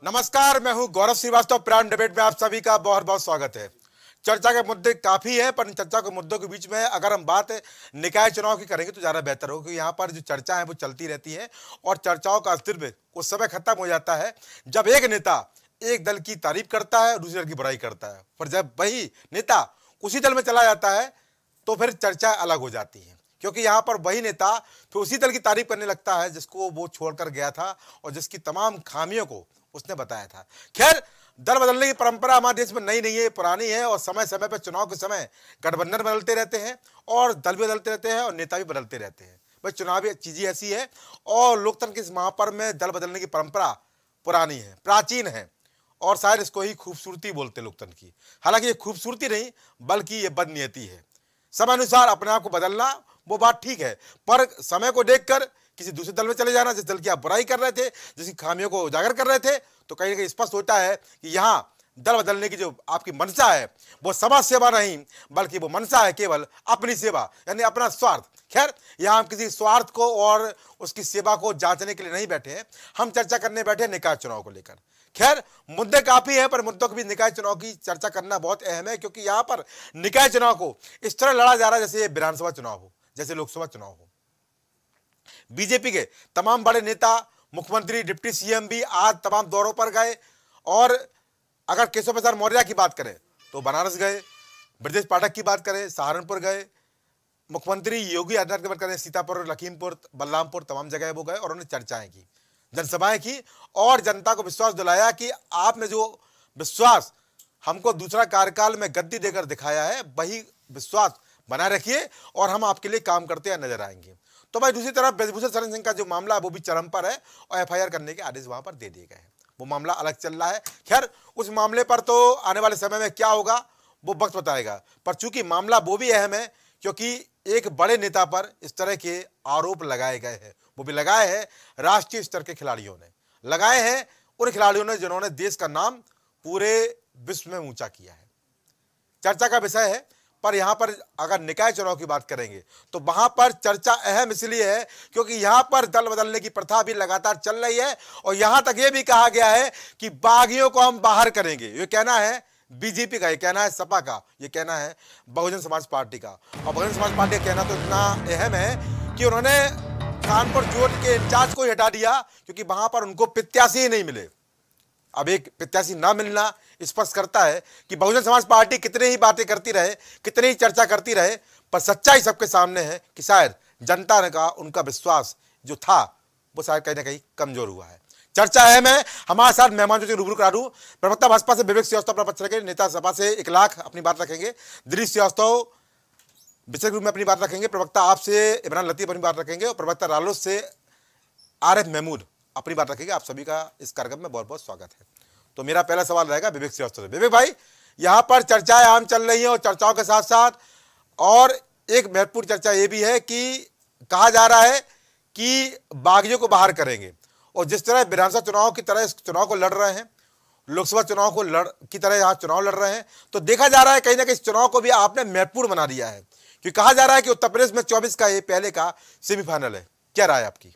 नमस्कार, मैं हूं गौरव श्रीवास्तव। प्राइम डिबेट में आप सभी का बहुत बहुत स्वागत है। चर्चा के मुद्दे काफी है, पर इन चर्चा के मुद्दों के बीच में अगर हम बात निकाय चुनाव की करेंगे तो ज्यादा बेहतर होगा, क्योंकि यहाँ पर जो चर्चा है वो चलती रहती है और चर्चाओं का अस्तित्व उस समय खत्म हो जाता है जब एक नेता एक दल की तारीफ करता है और दूसरे दल की बुराई करता है। पर जब वही नेता उसी दल में चला जाता है तो फिर चर्चा अलग हो जाती है, क्योंकि यहाँ पर वही नेता फिर उसी दल की तारीफ करने लगता है जिसको वो छोड़कर गया था और जिसकी तमाम खामियों को उसने बताया था। खैर, दल बदलने की परंपरा हमारे देश में नई नहीं है, पुरानी है और समय समय पर चुनाव के समय गठबंधन बदलते रहते हैं और दल भी बदलते रहते हैं और नेता भी बदलते रहते हैं। भाई, चुनावी चीजें ऐसी है और लोकतंत्र के इस महापर्व में दल बदलने की परंपरा पुरानी है, प्राचीन है और शायद इसको ही खूबसूरती बोलते हैं लोकतंत्र की। हालांकि ये खूबसूरती नहीं बल्कि ये बदनीयती है। समय अनुसार अपने आप को बदलना वो बात ठीक है, पर समय को देखकर किसी दूसरे दल में चले जाना, जिस दल की आप बुराई कर रहे थे, जिसकी खामियों को उजागर कर रहे थे, तो कहीं ना कहीं स्पष्ट होता है कि यहाँ दल बदलने की जो आपकी मंशा है वो समाज सेवा नहीं बल्कि वो मंशा है केवल अपनी सेवा, यानी अपना स्वार्थ। खैर, यहाँ हम किसी स्वार्थ को और उसकी सेवा को जांचने के लिए नहीं बैठे हैं, हम चर्चा करने बैठे हैं निकाय चुनाव को लेकर। खैर, मुद्दे काफी हैं, पर मुद्दों के बीच निकाय चुनाव की चर्चा करना बहुत अहम है, क्योंकि यहाँ पर निकाय चुनाव को इस तरह लड़ा जा रहा है जैसे विधानसभा चुनाव हो, जैसे लोकसभा चुनाव हो। बीजेपी के तमाम बड़े नेता, मुख्यमंत्री, डिप्टी सीएम भी आज तमाम दौरों पर गए और अगर केशव प्रसाद मौर्य की बात करें तो बनारस गए, ब्रजेश पाठक की बात करें सहारनपुर गए, मुख्यमंत्री योगी आदित्यनाथ की बात करें सीतापुर, लखीमपुर, बलरामपुर, तमाम जगह वो गए और उन्होंने चर्चाएं की, जनसभाएं की और जनता को विश्वास दिलाया कि आपने जो विश्वास हमको दूसरा कार्यकाल में गद्दी देकर दिखाया है वही विश्वास बनाए रखिए और हम आपके लिए काम करते हुए नजर आएंगे। तो भाई, दूसरी तरफ ब्रजभूषण शरण सिंह का जो मामला है वो भी चरम पर है और एफआईआर करने के आदेश वहां पर दे दिए गए हैं। वो मामला अलग चल रहा है। खैर, उस मामले पर तो आने वाले समय में क्या होगा वो वक्त बताएगा, पर चूंकि मामला वो भी अहम है क्योंकि एक बड़े नेता पर इस तरह के आरोप लगाए गए हैं, वो भी लगाए हैं राष्ट्रीय स्तर के खिलाड़ियों ने, लगाए हैं उन खिलाड़ियों ने जिन्होंने देश का नाम पूरे विश्व में ऊंचा किया है। चर्चा का विषय है, पर यहां पर अगर निकाय चुनाव की बात करेंगे तो वहां पर चर्चा अहम इसलिए है क्योंकि यहां पर दल बदलने की प्रथा भी लगातार चल रही है और यहां तक यह भी कहा गया है कि बागियों को हम बाहर करेंगे। ये कहना है बीजेपी का, ये कहना है सपा का, ये कहना है बहुजन समाज पार्टी का। और बहुजन समाज पार्टी का कहना तो इतना अहम है कि उन्होंने कानपुर जोन के इंचार्ज को ही हटा दिया क्योंकि वहां पर उनको प्रत्याशी ही नहीं मिले। अब एक प्रत्याशी ना मिलना स्पष्ट करता है कि बहुजन समाज पार्टी कितने ही बातें करती रहे, कितनी ही चर्चा करती रहे, पर सच्चाई सबके सामने है कि शायद जनता ने का उनका विश्वास जो था वो शायद कहीं ना कहीं कमजोर हुआ है। चर्चा अहम है। हमारे साथ मेहमान जो रूबरू करा दूं, प्रवक्ता भाजपा से विवेक श्रीवास्तव अपना पक्ष रखेंगे, नेता सपा से 1 लाख अपनी बात रखेंगे, दिलीप श्रीवास्तव विशेष रूप में अपनी बात रखेंगे, प्रवक्ता आपसे इमरान लतीफ अपनी बात रखेंगे और प्रवक्ता रालोद से आरिफ महमूद अपनी बात रखेंगे। आप सभी का इस कार्यक्रम में बहुत बहुत स्वागत है। तो मेरा पहला सवाल रहेगा विवेक श्रीवास्तव से। विवेक भाई, यहां पर चर्चाएं आम चल रही हैं और चर्चाओं के साथ साथ और एक महत्वपूर्ण चर्चा यह भी है कि कहा जा रहा है कि बागियों को बाहर करेंगे और जिस तरह विधानसभा चुनाव की तरह इस चुनाव को लड़ रहे हैं, लोकसभा चुनाव को की तरह यहाँ चुनाव लड़ रहे हैं, तो देखा जा रहा है कहीं ना कहीं इस चुनाव को भी आपने महत्वपूर्ण बना दिया है, क्योंकि कहा जा रहा है कि उत्तर प्रदेश में 24 का ये पहले का सेमीफाइनल है। क्या राय आपकी?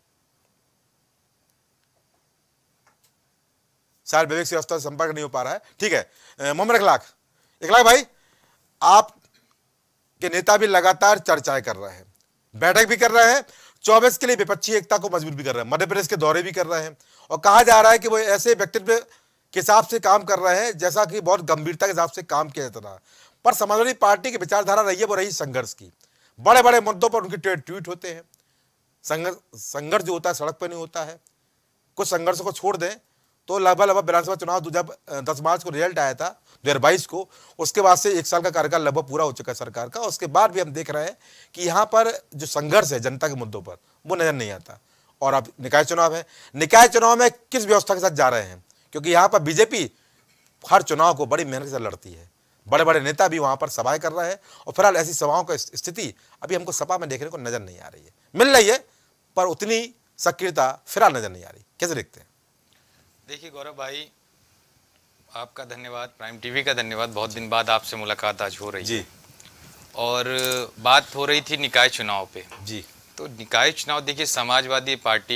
शायद विवेक श्रीवास्तव से संपर्क नहीं हो पा रहा है। ठीक है, मोहम्मद 1 लाख भाई, आप के नेता भी लगातार चर्चाएं कर रहे हैं, बैठक भी कर रहे हैं, 24 के लिए विपक्षी एकता को मजबूत भी कर रहे हैं, मध्य प्रदेश के दौरे भी कर रहे हैं और कहा जा रहा है कि वो ऐसे व्यक्तित्व के हिसाब से काम कर रहे हैं जैसा कि बहुत गंभीरता के हिसाब से काम किया जाता था। पर समाजवादी पार्टी की विचारधारा रही है वो रही संघर्ष की। बड़े बड़े मुद्दों पर उनके ट्वीट होते हैं। संघर्ष जो होता है सड़क पर नहीं होता है। कुछ संघर्षों को छोड़ दें तो लगभग विधानसभा चुनाव जब 10 मार्च को रिजल्ट आया था 2022 को, उसके बाद से 1 साल का कार्यकाल लगभग पूरा हो चुका है सरकार का। उसके बाद भी हम देख रहे हैं कि यहाँ पर जो संघर्ष है जनता के मुद्दों पर वो नजर नहीं आता। और अब निकाय चुनाव है, निकाय चुनाव में किस व्यवस्था के साथ जा रहे हैं, क्योंकि यहाँ पर बीजेपी हर चुनाव को बड़ी मेहनत से लड़ती है, बड़े बड़े नेता भी वहाँ पर सभाएं कर रहे हैं और फिलहाल ऐसी सभाओं की स्थिति अभी हमको सपा में देखने को नजर नहीं आ रही है। मिल रही है पर उतनी सक्रियता फिलहाल नजर नहीं आ रही। कैसे देखते हैं? देखिए गौरव भाई, आपका धन्यवाद, प्राइम टीवी का धन्यवाद, बहुत दिन बाद आपसे मुलाकात आज हो रही है और बात हो रही थी निकाय चुनाव पे। जी, तो निकाय चुनाव देखिए, समाजवादी पार्टी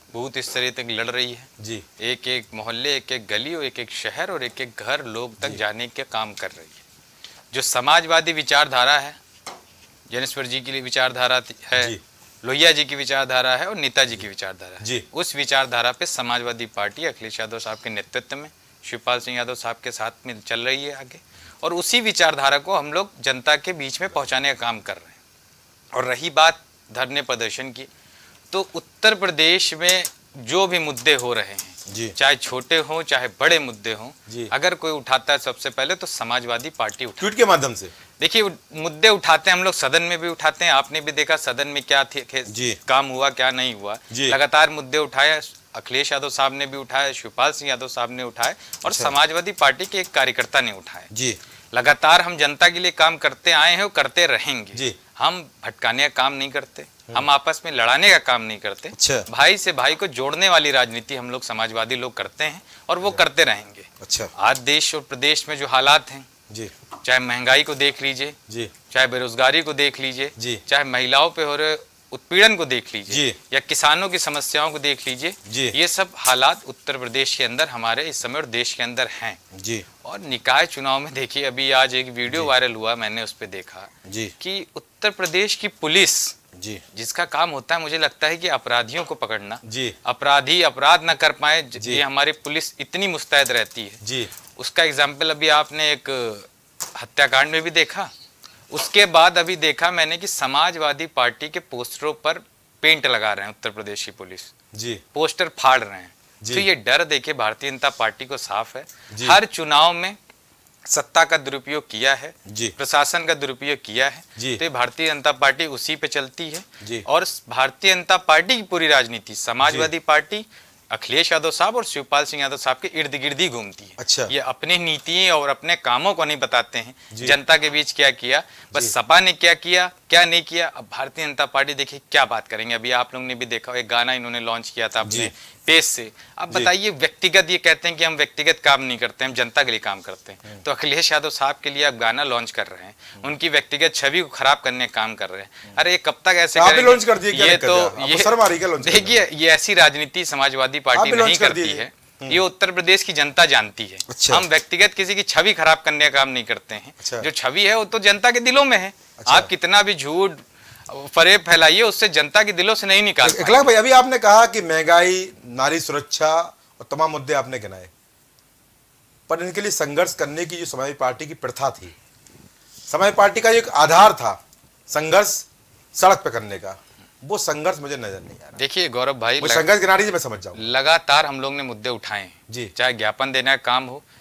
बूथ स्तरीय तक लड़ रही है जी। एक एक मोहल्ले, एक एक गली और एक एक शहर और एक एक घर लोग तक जाने के काम कर रही है। जो समाजवादी विचारधारा है, ज्ञानेश्वर जी की विचारधारा है, लोहिया जी की विचारधारा है और नेताजी की विचारधारा है। उस विचारधारा पे समाजवादी पार्टी अखिलेश यादव साहब के नेतृत्व में शिवपाल सिंह यादव साहब के साथ में चल रही है आगे, और उसी विचारधारा को हम लोग जनता के बीच में पहुंचाने का काम कर रहे हैं। और रही बात धरने प्रदर्शन की, तो उत्तर प्रदेश में जो भी मुद्दे हो रहे हैं, चाहे छोटे हों चाहे बड़े मुद्दे हों, अगर कोई उठाता है सबसे पहले तो समाजवादी पार्टी उठाती है। ट्वीट के माध्यम से देखिए मुद्दे उठाते हैं, हम लोग सदन में भी उठाते हैं। आपने भी देखा सदन में क्या काम हुआ क्या नहीं हुआ, लगातार मुद्दे उठाए। अखिलेश यादव साहब ने भी उठाए, शिवपाल सिंह यादव साहब ने उठाए और समाजवादी पार्टी के एक कार्यकर्ता ने उठाए। लगातार हम जनता के लिए काम करते आए हैं और करते रहेंगे। हम भटकाने का काम नहीं करते, हम आपस में लड़ाने का काम नहीं करते। भाई से भाई को जोड़ने वाली राजनीति हम लोग समाजवादी लोग करते हैं और वो करते रहेंगे। आज देश और प्रदेश में जो हालात हैं, चाहे महंगाई को देख लीजिए, चाहे बेरोजगारी को देख लीजिए, चाहे महिलाओं पे हो रहे उत्पीड़न को देख लीजिए या किसानों की समस्याओं को देख लीजिए, ये सब हालात उत्तर प्रदेश के अंदर हमारे इस समय और देश के अंदर हैं। और निकाय चुनाव में देखिए, अभी आज एक वीडियो वायरल हुआ, मैंने उस पर देखा कि उत्तर प्रदेश की पुलिस जिसका काम होता है, मुझे लगता है कि अपराधियों को पकड़ना, अपराधी अपराध न कर पाए, ये हमारी पुलिस इतनी मुस्तैद रहती है। उसका एग्जाम्पल अभी आपने एक हत्याकांड में भी देखा। उसके बाद अभी देखा मैंने कि समाजवादी पार्टी के पोस्टरों पर पेंट लगा रहे हैं उत्तर प्रदेश की पुलिस, पोस्टर फाड़ रहे हैं। तो ये डर देखिए भारतीय जनता पार्टी को साफ है। हर चुनाव में सत्ता का दुरुपयोग किया है, प्रशासन का दुरुपयोग किया है, तो ये भारतीय जनता पार्टी उसी पे चलती है। और भारतीय जनता पार्टी की पूरी राजनीति समाजवादी पार्टी अखिलेश यादव साहब और शिवपाल सिंह यादव साहब के इर्द गिर्द ही घूमती है। ये अपनी नीति और अपने कामों को नहीं बताते हैं, जनता के बीच क्या किया, बस सपा ने क्या किया क्या नहीं किया। अब भारतीय जनता पार्टी देखिए क्या बात करेंगे। अभी आप लोगों ने भी देखा, एक गाना इन्होंने लॉन्च किया था अपने पेज से। अब बताइए, व्यक्तिगत ये कहते हैं कि हम व्यक्तिगत काम नहीं करते, हम जनता के लिए काम करते हैं। तो अखिलेश यादव साहब के लिए आप गाना लॉन्च कर रहे हैं, उनकी व्यक्तिगत छवि को खराब करने का काम कर रहे हैं। अरे कब तक ऐसे करेंगे? ये तो देखिए, ये ऐसी राजनीति समाजवादी पार्टी नहीं करती है, ये उत्तर प्रदेश की जनता जानती है। हम व्यक्तिगत किसी की छवि खराब करने का काम नहीं करते हैं। जो छवि है वो तो जनता के दिलों में है। आप कितना भी झूठ फरेब फैलाइए, उससे जनता के दिलों से नहीं निकाल। इकलाक भाई, अभी आपने कहा कि महंगाई, नारी सुरक्षा और तमाम मुद्दे आपने गिनाए, पर इनके लिए संघर्ष करने की जो समाजवादी पार्टी की प्रथा थी, समाजवादी पार्टी का एक आधार था संघर्ष सड़क पे करने का, वो संघर्ष मुझे नजर नहीं आ रहा। देखिए गौरव भाई, संघर्ष गिना दीजिए, मैं समझ जाऊं। लगातार हम लोग ने मुद्दे उठाए जी, चाहे ज्ञापन देने का काम हो,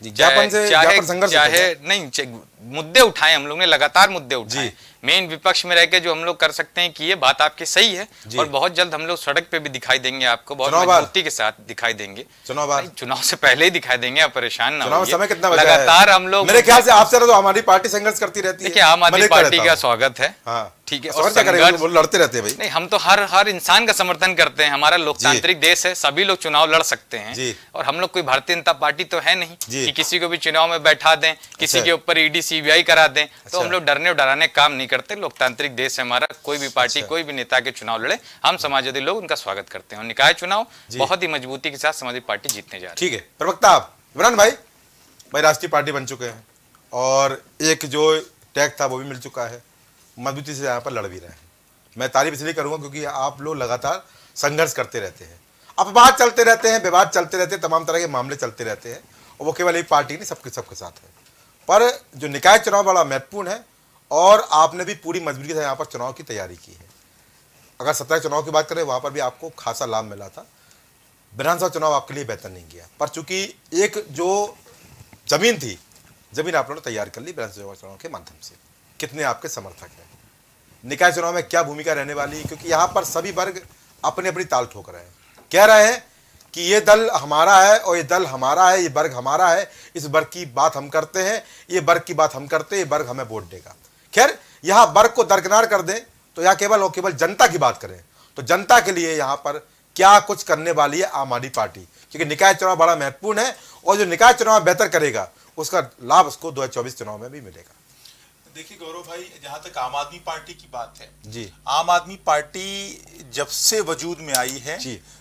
चाहे नहीं, मुद्दे उठाए हम लोग ने, लगातार मुद्दे उठाए। मेन विपक्ष में रह के जो हम लोग कर सकते हैं कि ये बात आपकी सही है, और बहुत जल्द हम लोग सड़क पे भी दिखाई देंगे आपको, बहुत मजबूती के साथ दिखाई देंगे। चुनाव से पहले ही दिखाई देंगे, आप परेशान ना होइए। समय कितना लगातार हम लोग, मेरे ख्याल से आपसे तो हमारी पार्टी संघर्ष करती रहती है। देखिए, आम आदमी पार्टी का स्वागत है, ठीक है, और लड़ते रहते हैं भाई। नहीं, हम तो हर इंसान का समर्थन करते हैं। हमारा लोकतांत्रिक देश है, सभी लोग चुनाव लड़ सकते हैं, और हम लोग कोई भारतीय जनता पार्टी तो है नहीं कि किसी को भी चुनाव में बैठा दें, किसी के ऊपर ईडी सीबीआई करा दें। तो हम लोग डरने और डराने काम नहीं करते। लोकतांत्रिक देश है हमारा, कोई भी पार्टी कोई भी नेता के चुनाव लड़े, हम समाजवादी लोग उनका स्वागत करते हैं। और निकाय चुनाव बहुत ही मजबूती के साथ समाजवादी पार्टी जीतने जा रही है। ठीक है, प्रवक्ता आप इमरान भाई राष्ट्रीय पार्टी बन चुके हैं और एक जो टैग था वो भी मिल चुका है, मजबूती से यहाँ पर लड़ भी रहे हैं। मैं तारीफ इसलिए करूंगा क्योंकि आप लोग लगातार संघर्ष करते रहते हैं, अपवाद चलते रहते हैं, विवाद चलते रहते हैं, तमाम तरह के मामले चलते रहते हैं, और वो केवल एक पार्टी नहीं, सबके साथ है। पर जो निकाय चुनाव बड़ा महत्वपूर्ण है, और आपने भी पूरी मजबूती से यहाँ पर चुनाव की तैयारी की है। अगर 17 चुनाव की बात करें, वहाँ पर भी आपको खासा लाभ मिला था। विधानसभा चुनाव आपके लिए बेहतर नहीं गया, पर चूंकि एक जो जमीन थी, जमीन आप लोगों ने तैयार कर ली विधानसभा चुनाव के माध्यम से। कितने आपके समर्थक हैं, निकाय चुनाव में क्या भूमिका रहने वाली, क्योंकि यहाँ पर सभी वर्ग अपनी अपनी ताल ठोक रहे हैं, कह रहे हैं कि ये दल हमारा है और ये दल हमारा है, ये वर्ग हमारा है, इस वर्ग की बात हम करते हैं, ये वर्ग की बात हम करते हैं, ये वर्ग हमें वोट देगा। खैर, यहाँ वर्ग को दरकिनार कर दें तो यहाँ केवल और केवल जनता की बात करें, तो जनता के लिए यहाँ पर क्या कुछ करने वाली है आम आदमी पार्टी, क्योंकि निकाय चुनाव बड़ा महत्वपूर्ण है, और जो निकाय चुनाव बेहतर करेगा उसका लाभ उसको 2024 चुनाव में भी मिलेगा। देखिए गौरव भाई, जहां तक आम आदमी पार्टी की बात है जी, आम आदमी पार्टी जब से वजूद में आई है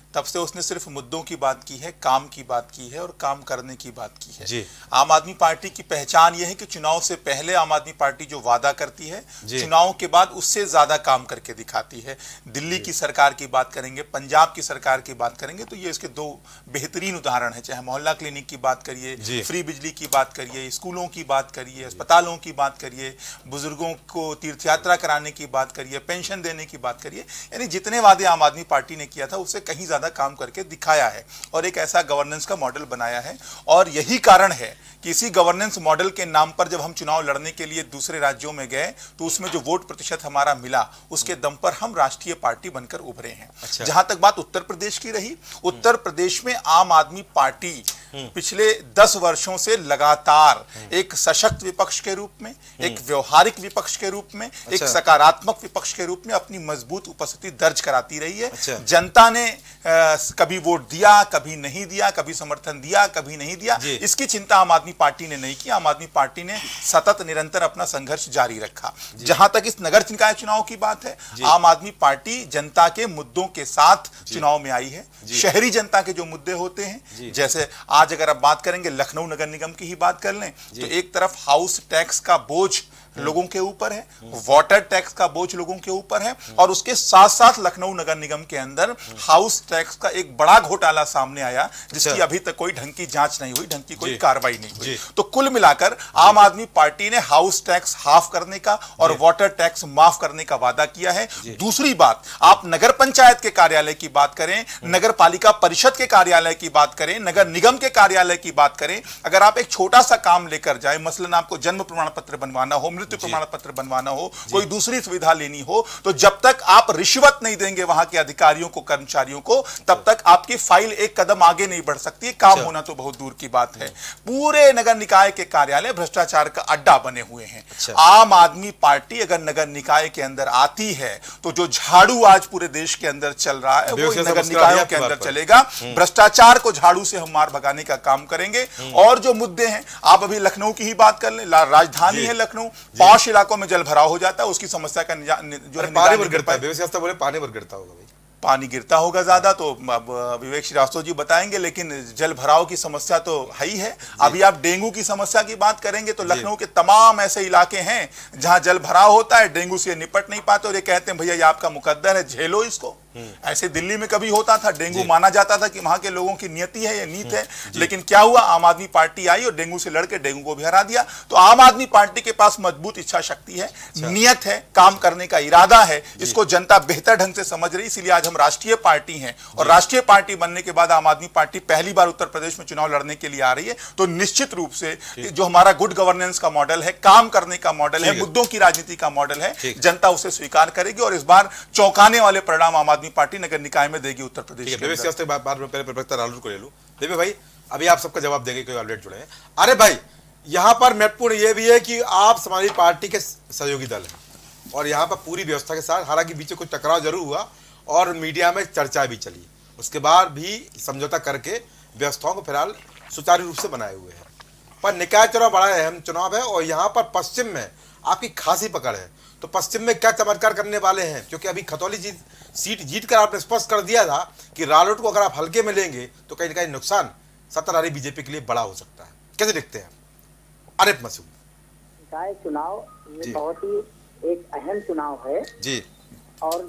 तब से उसने सिर्फ मुद्दों की बात की है, काम की बात की है और काम करने की बात की है। जी। आम आदमी पार्टी की पहचान यह है कि चुनाव से पहले आम आदमी पार्टी जो वादा करती है, चुनाव के बाद उससे ज्यादा काम करके दिखाती है। दिल्ली की सरकार की बात करेंगे, पंजाब की सरकार की बात करेंगे तो ये इसके दो बेहतरीन उदाहरण है। चाहे मोहल्ला क्लिनिक की बात करिए, फ्री बिजली की बात करिए, स्कूलों की बात करिए, अस्पतालों की बात करिए, बुजुर्गों को तीर्थ यात्रा कराने की बात करिए, पेंशन देने की बात करिए, यानी जितने वादे आम आदमी पार्टी ने किया था उससे कहीं ज्यादा काम करके दिखाया है और एक ऐसा गवर्नेंस का मॉडल बनाया है। और यही कारण है कि इसी गवर्नेंस मॉडल के नाम पर जब हम चुनाव लड़ने के लिए दूसरे राज्यों में गए तो उसमें जो वोट प्रतिशत हमारा मिला उसके दम पर हम राष्ट्रीय पार्टी बनकर उभरे हैं। अच्छा। जहां तक बात उत्तर प्रदेश की रही, उत्तर प्रदेश में आम आदमी पार्टी पिछले 10 वर्षों से लगातार एक सशक्त विपक्ष के रूप में, एक व्यवहारिक विपक्ष के रूप में, एक सकारात्मक विपक्ष के रूप में अपनी मजबूत उपस्थिति दर्ज कराती रही है। जनता ने कभी वोट दिया, कभी नहीं दिया, कभी समर्थन दिया, कभी नहीं दिया, इसकी चिंता आम आदमी पार्टी ने नहीं की। आम आदमी पार्टी ने सतत निरंतर अपना संघर्ष जारी रखा। जहां तक इस नगर निकाय चुनाव की बात है, आम आदमी पार्टी जनता के मुद्दों के साथ चुनाव में आई है। शहरी जनता के जो मुद्दे होते हैं, जैसे आज अगर आप बात करेंगे लखनऊ नगर निगम की ही बात कर लें तो एक तरफ हाउस टैक्स का बोझ लोगों के ऊपर है, वाटर टैक्स का बोझ लोगों के ऊपर है और उसके साथ साथ लखनऊ नगर निगम के अंदर हाउस टैक्स का एक बड़ा घोटाला सामने आया जिसकी अभी तक कोई ढंग की जांच नहीं हुई, ढंग की कोई कार्रवाई नहीं हुई। तो कुल मिलाकर आम आदमी पार्टी ने हाउस टैक्स हाफ करने का और वाटर टैक्स माफ करने का वादा किया है। दूसरी बात, आप नगर पंचायत के कार्यालय की बात करें, नगर पालिका परिषद के कार्यालय की बात करें, नगर निगम के कार्यालय की बात करें, अगर आप एक छोटा सा काम लेकर जाए, मसलन आपको जन्म प्रमाण पत्र बनवाना हो, मृत्यु प्रमाण पत्र बनवाना हो, कोई दूसरी सुविधा लेनी हो, तो जब तक आप रिश्वत नहीं देंगे वहां के अधिकारियों को, कर्मचारियों को, तब तक आपकी फाइल एक कदम आगे नहीं बढ़ सकती। काम होना तो बहुत दूर की बात है। पूरे नगर निकाय के कार्यालय भ्रष्टाचार का अड्डा बने हुए हैं। आम आदमी पार्टी अगर नगर निकाय के अंदर आती है तो जो झाड़ू आज पूरे देश के अंदर चल रहा है वो नगर निकायों के अंदर चलेगा। भ्रष्टाचार को झाड़ू से हम मार भगाने का काम करेंगे। और जो मुद्दे हैं, आप अभी लखनऊ की ही बात कर लें, राजधानी है लखनऊ, पौष इलाकों में जल भराव हो जाता है, उसकी समस्या का जो है पानी भर गिरता है, बोले पानी भर गिरता होगा, पानी गिरता होगा ज्यादा तो विवेक श्रीवास्तव जी बताएंगे, लेकिन जल भराव की समस्या तो है ही है। अभी आप डेंगू की समस्या की बात करेंगे तो लखनऊ के तमाम ऐसे इलाके हैं जहां जल भराव होता है, डेंगू से निपट नहीं पाते और ये कहते हैं भैया ये आपका मुकद्दर है, झेलो इसको। ऐसे दिल्ली में कभी होता था, डेंगू माना जाता था कि वहां के लोगों की नियति है, ये नीत है, लेकिन क्या हुआ, आम आदमी पार्टी आई और डेंगू से लड़के डेंगू को भी हरा दिया। तो आम आदमी पार्टी के पास मजबूत इच्छा शक्ति है, नियत है, काम करने का इरादा है, इसको जनता बेहतर ढंग से समझ रही, इसीलिए आज हम राष्ट्रीय पार्टी हैं और राष्ट्रीय पार्टी बनने के बाद आम आदमी पार्टी पहली बार उत्तर प्रदेश में चुनाव लड़ने के लिए आ रही है। तो निश्चित रूप से जो हमारा गुड गवर्नेंस का मॉडल है, काम करने का मॉडल है, मुद्दों की राजनीति का मॉडल है, जनता उसे स्वीकार करेगी और इस बार चौंकाने वाले परिणाम आम आदमी पार्टी नगर निकाय में देगी उत्तर प्रदेश के। बाद में पहले प्रवक्ता राहुल को ले लूं। देवे भाई, अभी आप सबका जवाब देंगे, कोई ऑलरेडी जुड़े हैं। अरे भाई, यहां पर महत्वपूर्ण यह भी है कि आप समाजवादी पार्टी के सहयोगी दल हैं और यहां पर पूरी व्यवस्था के साथ, हालांकि बीच में कुछ टकराव जरूर हुआ और मीडिया में चर्चा भी चली, उसके बाद भी समझौता करके व्यवस्थाओं को फिलहाल सुचारू रूप से बनाए हुए हैं। पर निकाय चुनाव बड़ा अहम चुनाव है और यहाँ पर पश्चिम में आपकी खासी पकड़ है। तो पश्चिम में क्या चमत्कार करने वाले हैं? क्योंकि अभी खतौली सीट जीत कर आपने स्पष्ट कर दिया था कि रालोट को अगर आप हल्के में लेंगे तो कहीं ना कहीं नुकसान सत्ताधारी बीजेपी के लिए बड़ा हो सकता है। कैसे देखते हैं आरिफ मसूद? निकाय चुनाव ये बहुत ही एक अहम चुनाव है जी। और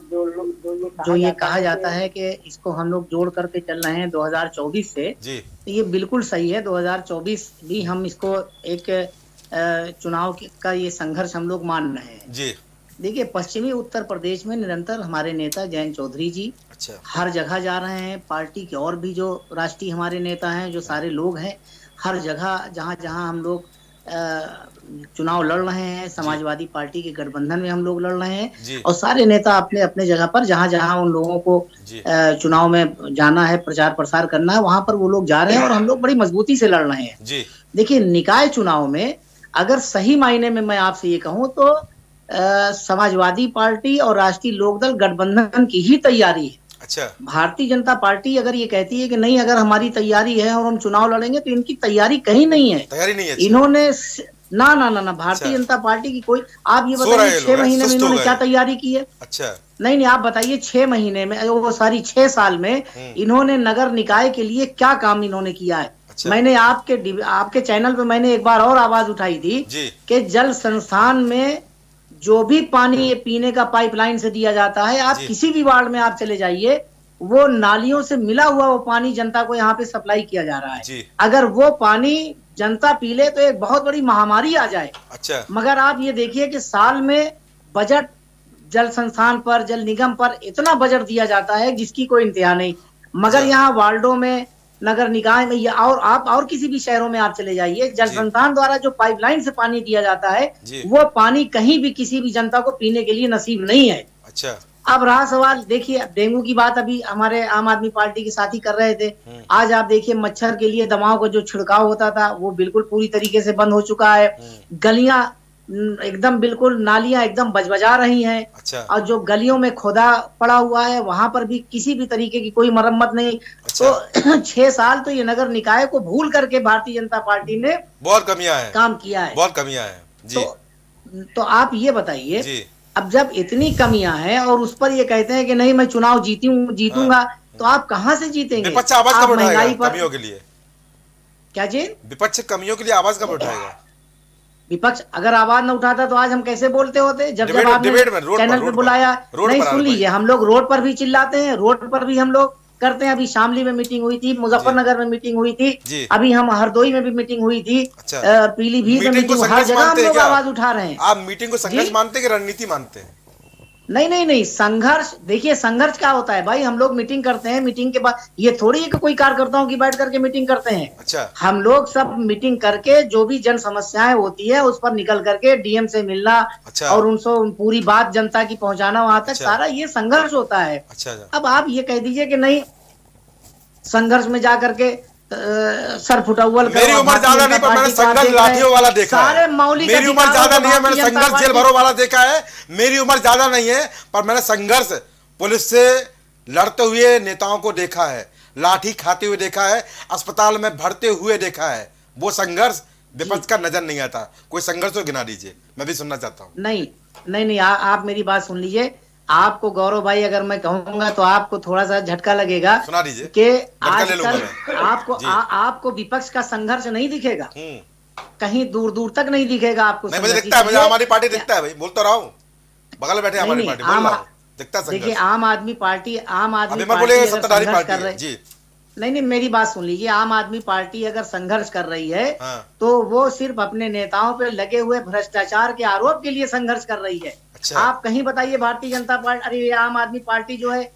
जो ये कहा जाता है कि इसको हम लोग जोड़ करके चल रहे हैं 2024 से जी, तो ये बिल्कुल सही है। 2024 भी हम इसको एक चुनाव का ये संघर्ष हम लोग मान रहे हैं जी। देखिए, पश्चिमी उत्तर प्रदेश में निरंतर हमारे नेता जयंत चौधरी जी हर जगह जा रहे हैं। पार्टी के और भी जो राष्ट्रीय हमारे नेता हैं, जो सारे लोग हैं, हर जगह जहां जहां हम लोग चुनाव लड़ रहे हैं, समाजवादी पार्टी के गठबंधन में हम लोग लड़ रहे हैं और सारे नेता अपने अपने जगह पर जहां जहां उन लोगों को चुनाव में जाना है, प्रचार प्रसार करना है, वहां पर वो लोग जा रहे हैं और हम लोग बड़ी मजबूती से लड़ रहे हैं। देखिए, निकाय चुनाव में अगर सही मायने में मैं आपसे ये कहूँ तो समाजवादी पार्टी और राष्ट्रीय लोकदल गठबंधन की ही तैयारी है। अच्छा। भारतीय जनता पार्टी अगर ये कहती है कि नहीं, अगर हमारी तैयारी है और हम चुनाव लड़ेंगे, तो इनकी तैयारी कहीं नहीं है। तैयारी नहीं है। इन्होंने ना भारतीय जनता पार्टी की कोई, आप ये बताइए 6 महीने में इन्होंने क्या तैयारी की है? अच्छा। नहीं, आप बताइए 6 महीने में, वो सारी 6 साल में इन्होंने नगर निकाय के लिए क्या काम इन्होंने किया है? अच्छा। मैंने आपके चैनल पे मैंने एक बार और आवाज उठाई थी कि जल संस्थान में जो भी पानी पीने का पाइपलाइन से दिया जाता है, आप किसी भी वार्ड में आप चले जाइए, वो नालियों से मिला हुआ वो पानी जनता को यहाँ पे सप्लाई किया जा रहा है। अगर वो पानी जनता पी ले तो एक बहुत बड़ी महामारी आ जाए। अच्छा। मगर आप ये देखिए कि साल में बजट जल संस्थान पर, जल निगम पर इतना बजट दिया जाता है जिसकी कोई इंतहा नहीं, मगर यहाँ वार्डों में, नगर निकाय में या और किसी भी शहरों में आप चले जाइए, जल संस्थान द्वारा जो पाइपलाइन से पानी दिया जाता है वो पानी कहीं भी किसी भी जनता को पीने के लिए नसीब नहीं है। अच्छा। अब रहा सवाल, देखिए डेंगू की बात अभी हमारे आम आदमी पार्टी के साथी कर रहे थे। आज आप देखिए मच्छर के लिए दवाओं का जो छिड़काव होता था वो बिल्कुल पूरी तरीके से बंद हो चुका है। गलियां एकदम बिल्कुल, नालियां एकदम बजबजा रही हैं। अच्छा। और जो गलियों में खोदा पड़ा हुआ है वहां पर भी किसी भी तरीके की कोई मरम्मत नहीं। अच्छा। तो 6 साल तो ये नगर निकाय को भूल करके भारतीय जनता पार्टी ने बहुत कमियां है, काम किया है, बहुत कमियां है जी। तो आप ये बताइए, अब जब इतनी कमियां हैं और उस पर ये कहते हैं कि नहीं मैं चुनाव जीतूंगा, तो आप कहां से जीतेंगे? विपक्ष आवाज कब उठाएगा कमियों के लिए? क्या जी? विपक्ष कमियों के लिए आवाज कब उठाएगा? विपक्ष अगर आवाज न उठाता तो आज हम कैसे बोलते होते? जब आपने चैनल पे बुलाया, नहीं सुन लीजिए, हम लोग रोड पर भी चिल्लाते हैं, रोड पर भी हम लोग करते हैं। अभी शामली में मीटिंग हुई थी, मुजफ्फरनगर में मीटिंग हुई थी, अभी हम हरदोई में भी मीटिंग हुई थी, पीलीभीत में मीटिंग, हर जगह हम लोग आवाज उठा रहे हैं। आप मीटिंग को संघर्ष मानते हैं कि रणनीति मानते हैं? नहीं, संघर्ष, देखिए संघर्ष क्या होता है भाई, हम लोग मीटिंग करते हैं, मीटिंग के बाद ये थोड़ी है कि कोई कार्यकर्ताओं की बैठ करके मीटिंग करते हैं। अच्छा। हम लोग सब मीटिंग करके जो भी जन समस्याएं होती है उस पर निकल करके डीएम से मिलना। अच्छा। और उनसे पूरी बात जनता की पहुंचाना वहां तक। अच्छा। सारा ये संघर्ष होता है। अच्छा। अब आप ये कह दीजिए कि नहीं संघर्ष में जाकर के सर फुटअव्वल, मेरी उम्र ज्यादा नहीं पर मैंने संघर्ष लाठियों वाला देखा है। मेरी उम्र ज्यादा नहीं है, मैंने संघर्ष जेल भरो वाला देखा है। मेरी उम्र ज्यादा नहीं है पर मैंने संघर्ष पुलिस से लड़ते हुए नेताओं को देखा है, लाठी खाते हुए देखा है, अस्पताल में भरते हुए देखा है। वो संघर्ष विपक्ष का नजर नहीं आता। कोई संघर्ष तो गिना दीजिए, मैं भी सुनना चाहता हूँ। नहीं, आप मेरी बात सुन लीजिए। आपको गौरव भाई अगर मैं कहूंगा तो आपको थोड़ा सा झटका लगेगा। सुना दीजिए कि आजकल आपको विपक्ष का संघर्ष नहीं दिखेगा, कहीं दूर दूर तक नहीं दिखेगा आपको। मुझे दिखता है, मुझे हमारी पार्टी दिखता है भाई, बोल तो रहा हूँ, बगल में बैठे हमारी पार्टी, दिखता है। देखिए आम आदमी पार्टी कर रहे जी। नहीं, मेरी बात सुन लीजिए, आम आदमी पार्टी अगर संघर्ष कर रही है तो वो सिर्फ अपने नेताओं पे लगे हुए भ्रष्टाचार के आरोप के लिए संघर्ष कर रही है। अच्छा। आप कहीं बताइए भारतीय जनता पार्टी, अरे आम आदमी पार्टी जो है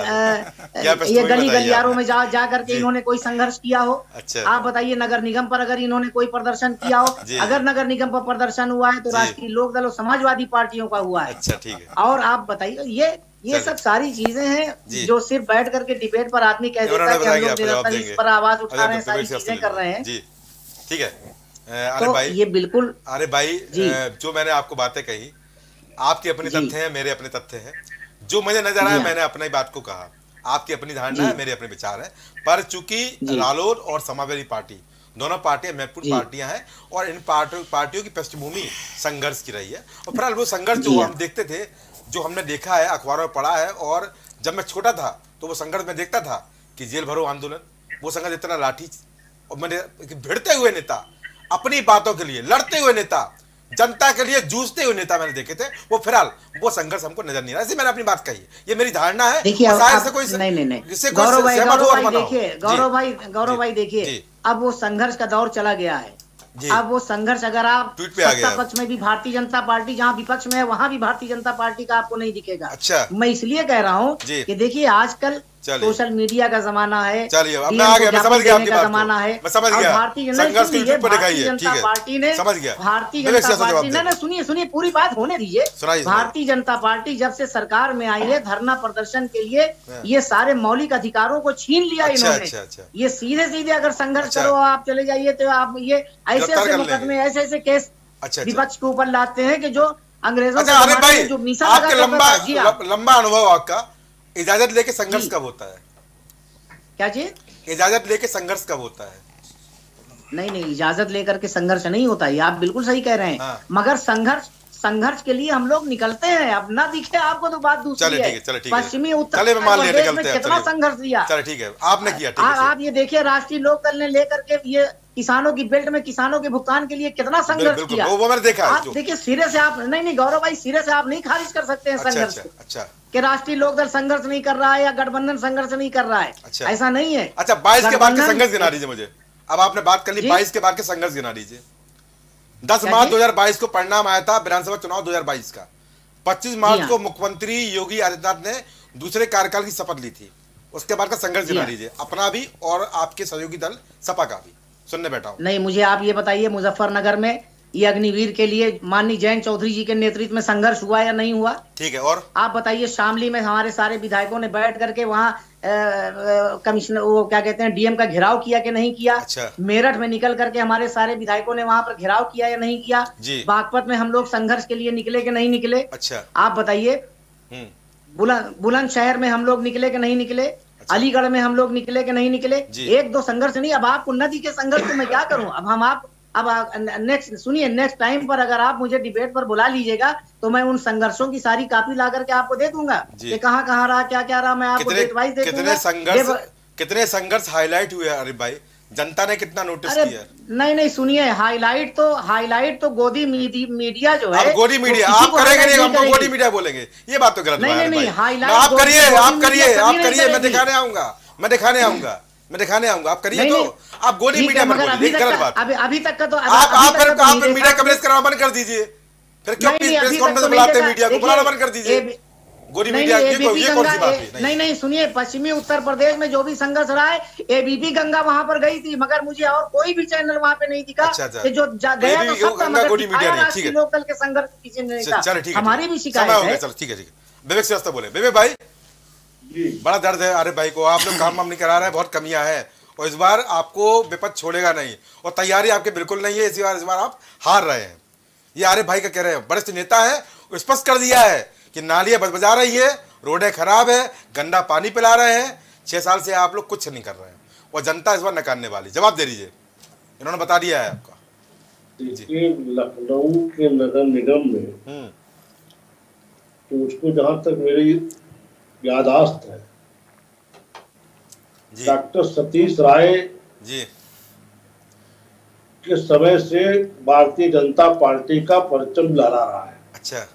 ये गली गलियारों में जा करके इन्होंने कोई संघर्ष किया हो? अच्छा। आप बताइए नगर निगम पर अगर इन्होंने कोई प्रदर्शन किया हो? अगर नगर निगम पर प्रदर्शन हुआ है तो राष्ट्रीय लोकदल और समाजवादी पार्टियों का हुआ है। अच्छा, ठीक है। और आप बताइए, ये सब सारी चीजें हैं जो सिर्फ बैठ करके डिबेट पर आदमी कह देता है कि हम लोग निरंतर इस पर आवाज उठा रहे हैं, सारी चीजें कर रहे हैं। ठीक है। अरे भाई, ये बिल्कुल, अरे भाई जो मैंने आपको बातें कही, आपके अपने तथ्य हैं, मेरे अपने तथ्य हैं। जो मुझे नजर आया मैंने अपनी बात को कहा, आपकी अपनी धारणा है, मेरे अपने विचार है। पर चूंकि रालोद और समाजवादी पार्टी दोनों पार्टियां महत्वपूर्ण पार्टियां हैं और इन पार्टियों की पृष्ठभूमि संघर्ष की रही है। और फिलहाल वो संघर्ष जो हम देखते थे, जो हमने देखा है, अखबारों में पढ़ा है, और जब मैं छोटा था तो वो संघर्ष में देखता था कि जेल भरो आंदोलन, वो संघर्ष इतना लाठी, और मैंने भिड़ते हुए नेता, अपनी बातों के लिए लड़ते हुए नेता, जनता के लिए जूझते हुए नेता मैंने देखे थे। वो फिलहाल वो संघर्ष हमको नजर नहीं आ रहा। ऐसे मैंने अपनी बात कही, ये मेरी धारणा है। देखिए गौरव भाई देखिए, अब वो संघर्ष का दौर चला गया है। अब वो संघर्ष अगर आप सत्ता पक्ष में भी भारतीय जनता पार्टी जहां विपक्ष में है वहां भी भारतीय जनता पार्टी का आपको नहीं दिखेगा। अच्छा। मैं इसलिए कह रहा हूं कि देखिए आजकल सोशल मीडिया का जमाना है, चलिए अब मैं आ गया, मैं समझ गया आपकी बात जमाना है, मैं समझ गया। भारतीय जनता पार्टी ने भारतीय जनता पार्टी ने सुनिए पूरी बात होने दीजिए। भारतीय जनता पार्टी जब से सरकार में आई है, धरना प्रदर्शन के लिए ये सारे मौलिक अधिकारों को छीन लिया इन्होंने। ये सीधे अगर संघर्ष करो आप चले जाइए तो आप ये ऐसे मुकदमे, ऐसे केस विपक्ष के ऊपर लाते हैं कि जो अंग्रेजों से जो मीसा लंबा अनुभव आपका, इजाजत लेके संघर्ष कब होता है? क्या जी? इजाजत लेके संघर्ष कब होता है? नहीं, इजाजत लेकर के संघर्ष नहीं होता है, आप बिल्कुल सही कह रहे हैं। मगर संघर्ष के लिए हम लोग निकलते हैं। अब ना दिखे आपको तो बात दूसरी है। पश्चिमी उत्तर प्रदेश में कितना संघर्ष दिया। चलिए ठीक है, आपने किया। आप ये देखिए, राष्ट्रीय लोकदल ने लेकर के ये किसानों की बेल्ट में किसानों के भुगतान के लिए कितना संघर्ष किया। वो मैंने देखा। आप देखिए, सिरे से आप नहीं गौरव भाई, सिरे से आप नहीं खारिज कर सकते हैं संघर्ष। अच्छा, कि राष्ट्रीय लोकदल संघर्ष नहीं कर रहा है या गठबंधन संघर्ष नहीं कर रहा है, ऐसा नहीं है। अच्छा, 22 के बाद के संघर्ष गिना दीजिए मुझे। अब आपने बात कर ली, 22 के बाद के संघर्ष गिना दीजिए। 10 मार्च 2022 को परिणाम आया था विधानसभा चुनाव 2022 का। 25 मार्च को मुख्यमंत्री योगी आदित्यनाथ ने दूसरे कार्यकाल की शपथ ली थी। उसके बाद का संघर्ष गिना लीजिए, अपना भी और आपके सहयोगी दल सपा का भी। सुनने बैठा हूं। नहीं, मुझे आप ये बताइए, मुजफ्फरनगर में ये अग्निवीर के लिए माननीय जयंत चौधरी जी के नेतृत्व में संघर्ष हुआ या नहीं हुआ? ठीक है, और आप बताइए, शामली में हमारे सारे विधायकों ने बैठ करके वहाँ कमिश्नर, वो क्या कहते हैं, डीएम का घेराव किया कि नहीं किया? अच्छा। मेरठ में निकल करके हमारे सारे विधायकों ने वहां पर घेराव किया या नहीं किया? बागपत में हम लोग संघर्ष के लिए निकले कि नहीं निकले? अच्छा, आप बताइए। बुलंदशहर में हम लोग निकले कि नहीं निकले? अलीगढ़ में हम लोग निकले कि नहीं निकले? एक दो संघर्ष नहीं। अब आपको नदी के संघर्ष तो मैं क्या करूं? अब नेक्स्ट सुनिए, नेक्स्ट टाइम पर अगर आप मुझे डिबेट पर बुला लीजिएगा तो मैं उन संघर्षों की सारी कॉपी ला करके आपको दे दूंगा कि कहाँ कहाँ रहा, क्या क्या रहा, मैं आपको डेट वाइज दे दूंगा। कितने संघर्ष हाईलाइट हुए अरे भाई, जनता ने कितना नोटिस किया? नहीं सुनिए, हाईलाइट तो गोदी मीडिया जो है, गोदी मीडिया आप करेंगे नहीं, हमको गोदी मीडिया बोलेंगे, ये बात तो गलत है। नहीं, हाईलाइट आप करिए, मैं दिखाने आऊंगा, आप करिए। तो आप गोदी मीडिया मत बोलिए, गलत बात। अभी तक का तो आप मीडिया कवरेज कराना बंद कर दीजिए, फिर क्यों प्रेस कॉन्फ्रेंस बुलाते हैं मीडिया को? बुलाना बंद कर दीजिए। गोदी मीडिया ये कौन सी बात है? नहीं सुनिए, पश्चिमी उत्तर प्रदेश में जो भी संघर्ष रहा है, एबीपी गंगा वहां पर गई थी, मगर मुझे और कोई भी चैनल वहां पे नहीं दिखा कि जो गया तो सबका मगर राष्ट्रीय लोकदल के संघर्ष किसी ने नहीं कहा। हमारी भी शिकायत है। ठीक है। विवेक श्रीवास्तव बोले। विवेक भाई, बड़ा दर्द है अरे भाई को, आप लोग काम वाम नहीं करा रहे हैं, बहुत कमियां हैं और इस बार आपको विपक्ष छोड़ेगा नहीं और तैयारी आपके बिल्कुल नहीं है। इस बार आप हार रहे हैं। ये आरिफ भाई का कह रहे हैं, वरिष्ठ नेता है, स्पष्ट कर दिया है कि नालियां बजा रही है, रोडें खराब है, गंदा पानी पिला रहे हैं। 6 साल से आप लोग कुछ नहीं कर रहे हैं और जनता इस बार नकारने वाली। जवाब दे दीजिए, इन्होंने बता दिया है आपका। देखिए, लखनऊ के नगर निगम में तो उसको जहां तक मेरी यादाश्त है, डॉक्टर सतीश राय जी के समय से भारतीय जनता पार्टी का परचम लहरा रहा है। अच्छा,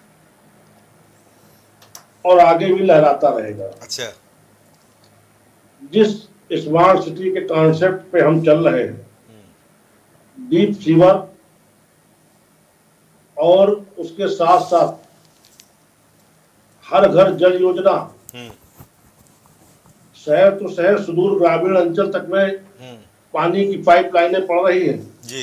और आगे भी लहराता रहेगा। अच्छा, जिस स्मार्ट सिटी के कॉन्सेप्ट पे हम चल रहे हैं, डीप सीवर और उसके साथ साथ हर घर जल योजना, शहर तो शहर, सुदूर ग्रामीण अंचल तक में पानी की पाइपलाइनें पड़ रही हैं जी,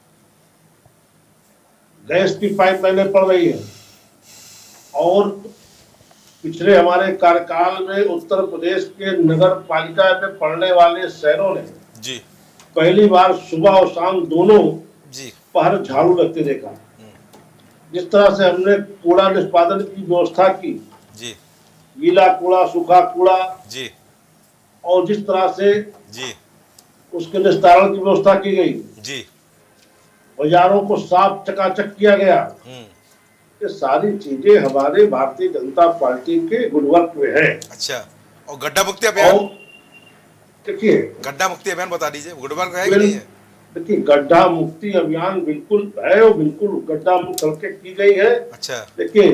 गैस की पाइपलाइनें पड़ रही हैं। और पिछले हमारे कार्यकाल में उत्तर प्रदेश के नगर पालिका में पड़ने वाले शहरों ने जी पहली बार सुबह और शाम दोनों जी पहर झाड़ू रखते देखा। जिस तरह से हमने कूड़ा निष्पादन की व्यवस्था की जी, गीला कूड़ा, सूखा कूड़ा जी, और जिस तरह से जी उसके निस्तारण की व्यवस्था की गई जी, बाजारों को साफ चकाचक किया गया, ये सारी चीजें हमारे भारतीय जनता पार्टी के गुडवर्क में है। अच्छा, और गड्ढा मुक्ति अभियान, देखिए गड्ढा मुक्ति अभियान बता दीजिए, गुडवर्क है कि नहीं है? देखिए, गड्ढा मुक्ति अभियान बिल्कुल है और बिल्कुल गड्ढा मुक्त सड़कें की गई है। अच्छा, देखिए,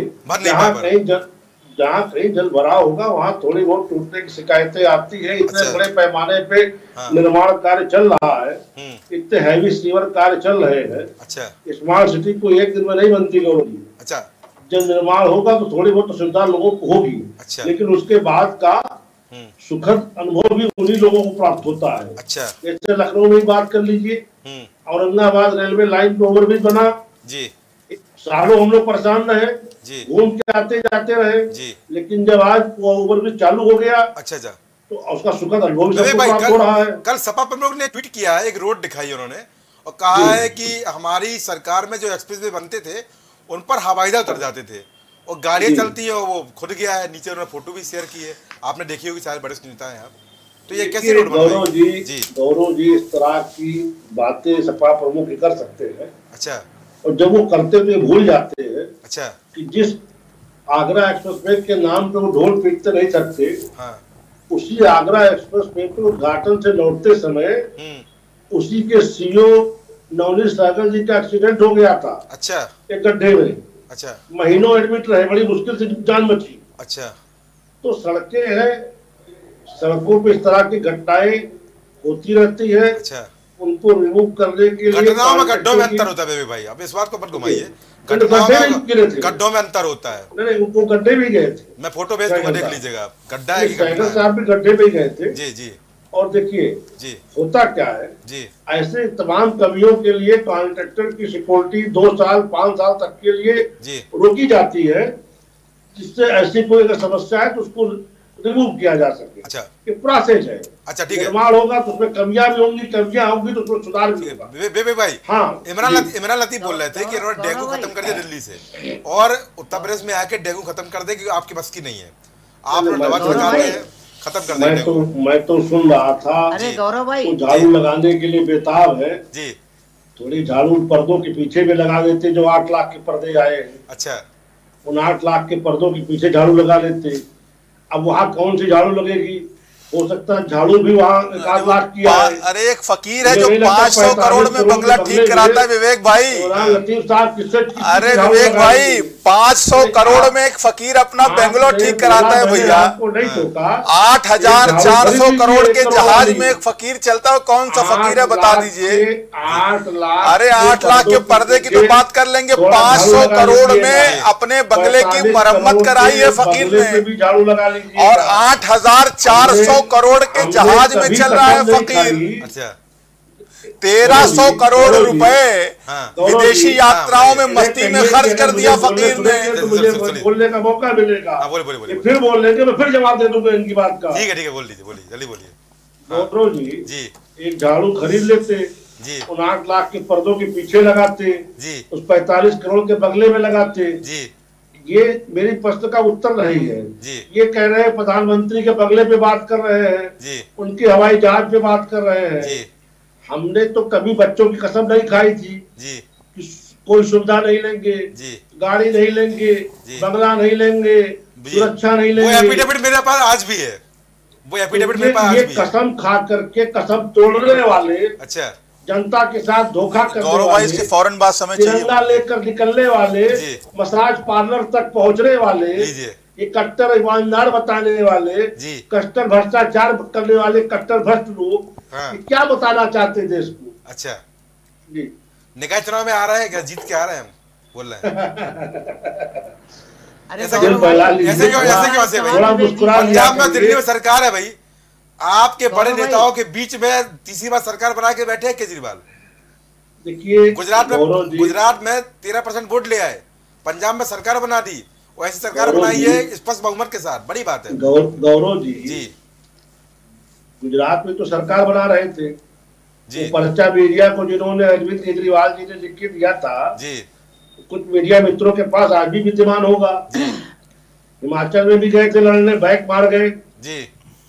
जहाँ कहीं जल भराव होगा वहाँ थोड़ी बहुत टूटने की शिकायतें आती है। इतने बड़े पैमाने पे निर्माण कार्य चल रहा है, इतने हैवी सीवर कार्य चल रहे हैं। अच्छा, स्मार्ट सिटी को एक दिन में नहीं बनती गौरव जी। अच्छा, जब निर्माण होगा तो थोड़ी बहुत सुविधा लोगों को होगी। अच्छा, लेकिन उसके बाद का सुखद अनुभव भी उन्हीं लोगों को प्राप्त होता है। अच्छा, जैसे लखनऊ में बात कर लीजिए, औरंगाबाद रेलवे लाइन पे ओवरब्रिज बना जी, सालों हम लोग परेशान रहे, घूम के आते जाते रहे जी, लेकिन जब आज वो ओवरब्रिज चालू हो गया, अच्छा तो उसका सुखद अनुभव प्राप्त हो रहा है। कल सपा प्रमुख ने ट्वीट किया है, एक रोड दिखाई उन्होंने और कहा है कि हमारी सरकार में जो एक्सप्रेसवे बनते थे उन पर हवाईजहाज उतर जाते थे और गाड़ियां चलती है, वो खुद गया है। नीचे उन्होंने फोटो भी शेयर की है, आपने देखी होगी, शायद बड़े नेता हैं आप। तो ये कैसे रोड गौरव जी, इस तरह की बातें सपा प्रमुख कर सकते हैं। अच्छा, और जब वो करते तो ये भूल जाते हैं अच्छा कि जिस आगरा एक्सप्रेसवे के नाम पे वो ढोल पीटते नहीं सकते, हाँ उसी आगरा एक्सप्रेसवे के उद्घाटन से लौटते समय उसी के सीईओ नवनीत सहगल जी का एक्सीडेंट हो गया था। अच्छा एक गड्ढे में। अच्छा महीनों एडमिट रहे, बड़ी मुश्किल से जान बची। अच्छा तो सड़कें हैं, सड़कों पे इस तरह की घटनाएं होती रहती है। अच्छा उनको रिमूव करने के लिए घटनाओं में गड्ढों में अंतर होता है बेबी भाई, आप इस बात को मत घुमाइए। गड्ढों में अंतर होता है। नहीं, वो गड्ढे भी गए थे, मैं फोटो भेज दूंगा, देख लीजिएगा आप। गड्ढा है कि सहगल साहब भी गड्ढे पे गए थे। जी जी। और देखिए जी होता क्या है जी, ऐसे तमाम कमियों के लिए कॉन्ट्रैक्टर की सिक्योरिटी 2 साल 5 साल तक के लिए जी रोकी जाती है, जिससे ऐसी कोई अगर समस्या है तो उसको रिमूव किया जा सके। अच्छा ये प्रोसेस है। अच्छा ठीक है। निर्माण होगा तो उसमें कमियां भी होंगी, कमियां होंगी तो उसमें सुधार भी होगा। बेबी भाई, हाँ, इमरान लतीफ बोल रहे थे कि इन्होंने डेंगू खत्म कर दिया दिल्ली से, और उत्तर प्रदेश में आके डेंगू खत्म कर दे, क्योंकि आपकी बस की नहीं है, आप लोग दवा चला रहे हैं, खत्म कर देंगे। मैं तो सुन रहा था। अरे गौरव भाई, झाड़ू लगाने के लिए बेताब है जी, थोड़ी झाड़ू पर्दों के पीछे भी लगा देते, जो 8 लाख के पर्दे आए हैं। अच्छा, उन 8 लाख के पर्दों के पीछे झाड़ू लगा लेते। अब वहाँ कौन सी झाड़ू लगेगी? हो सकता है झाड़ू भी वहाँ 1 लाख की आए। अरे एक फकीर है जो 500 करोड़ में बंगला ठीक कराता है विवेक भाई। लतीफ साहब किससे? अरे विवेक भाई, 500 करोड़ में एक फकीर अपना बेंगलोर ठीक कराता है भैया। 8,400 करोड़ के जहाज में एक फकीर चलता है, कौन सा फकीर है बता दीजिए। 8 लाख, अरे 8 लाख के पर्दे की तो बात कर लेंगे, 500 करोड़ में अपने बंगले की मरम्मत कराई है फकीर ने, झाड़ू लगा लीजिए। और 8,400 करोड़ के जहाज में चल रहा है फकीर। अच्छा, 1300 करोड़ रुपए हाँ। विदेशी यात्राओं में मस्ती में खर्च कर दिया फकीर ने। तो मुझे बोलने का मौका मिलेगा। बोले फिर बोल लेंगे, मैं फिर जवाब दे दूंगा इनकी बात का। ठीक है, बोल लीजिए, बोलिए, जल्दी बोलिए। गौरव जी जी, एक झाड़ू खरीद लेते जी, उन 8 लाख के पर्दों के पीछे लगाते जी, उस 45 करोड़ के बंगले में लगाते जी, ये मेरी प्रश्न का उत्तर नहीं है जी। ये कह रहे हैं प्रधानमंत्री के बंगले पे बात कर रहे हैं जी, उनकी हवाई जहाज पे बात कर रहे हैं जी, हमने तो कभी बच्चों की कसम नहीं खाई थी जी, कि कोई सुविधा नहीं लेंगे जी, गाड़ी नहीं लेंगे बंगला नहीं लेंगे सुरक्षा नहीं वो लेंगे एफिडेविट मेरे पास आज भी है, वो एफिडेविट मेरे पास ये आज भी है। कसम खा करके कसम तोड़ने वाले अच्छा, जनता के साथ धोखा करने गौरव भाई इसकी फौरन बात समझ तिरंगा लेकर निकलने वाले जी। मसाज पार्लर तक पहुंचने वाले जी, ये कट्टर ईमानदार बताने वाले जी। कट्टर भ्रष्टाचार करने वाले कट्टर भ्रष्ट लोग हाँ। ये क्या बताना चाहते हैं देश को? अच्छा, जी निकाय चुनाव में आ रहा है क्या? जीत के आ रहे हैं हम, बोल रहे हैं। अरे ऐसे गौरव भाई, ऐसे क्यों से भाई? थोड़ा मुस्कुरा लिया पंजाब में, दिल्ली में करिए। सरकार है भाई, आपके बड़े गौरव भाई। नेताओं के बीच में तीसरी बार सरकार बना के बैठे हैं केजरीवाल। देखिए गुजरात गौरव जी, में 13% वोट ले आए, पंजाब में सरकार बना दी, और ऐसी सरकार गौरव बनाई जी। है स्पष्ट बहुमत के साथ, बड़ी बात है। गौरव जी जी गुजरात में तो सरकार बना रहे थे जी, वो पर्चा मीडिया को जिन्होंने अरविंद केजरीवाल जी ने लिख के दिया था जी, कुछ मीडिया मित्रों के पास आज भी विद्यमान होगा। हिमाचल में भी गए थे लड़ने, बैक मार गए। जी,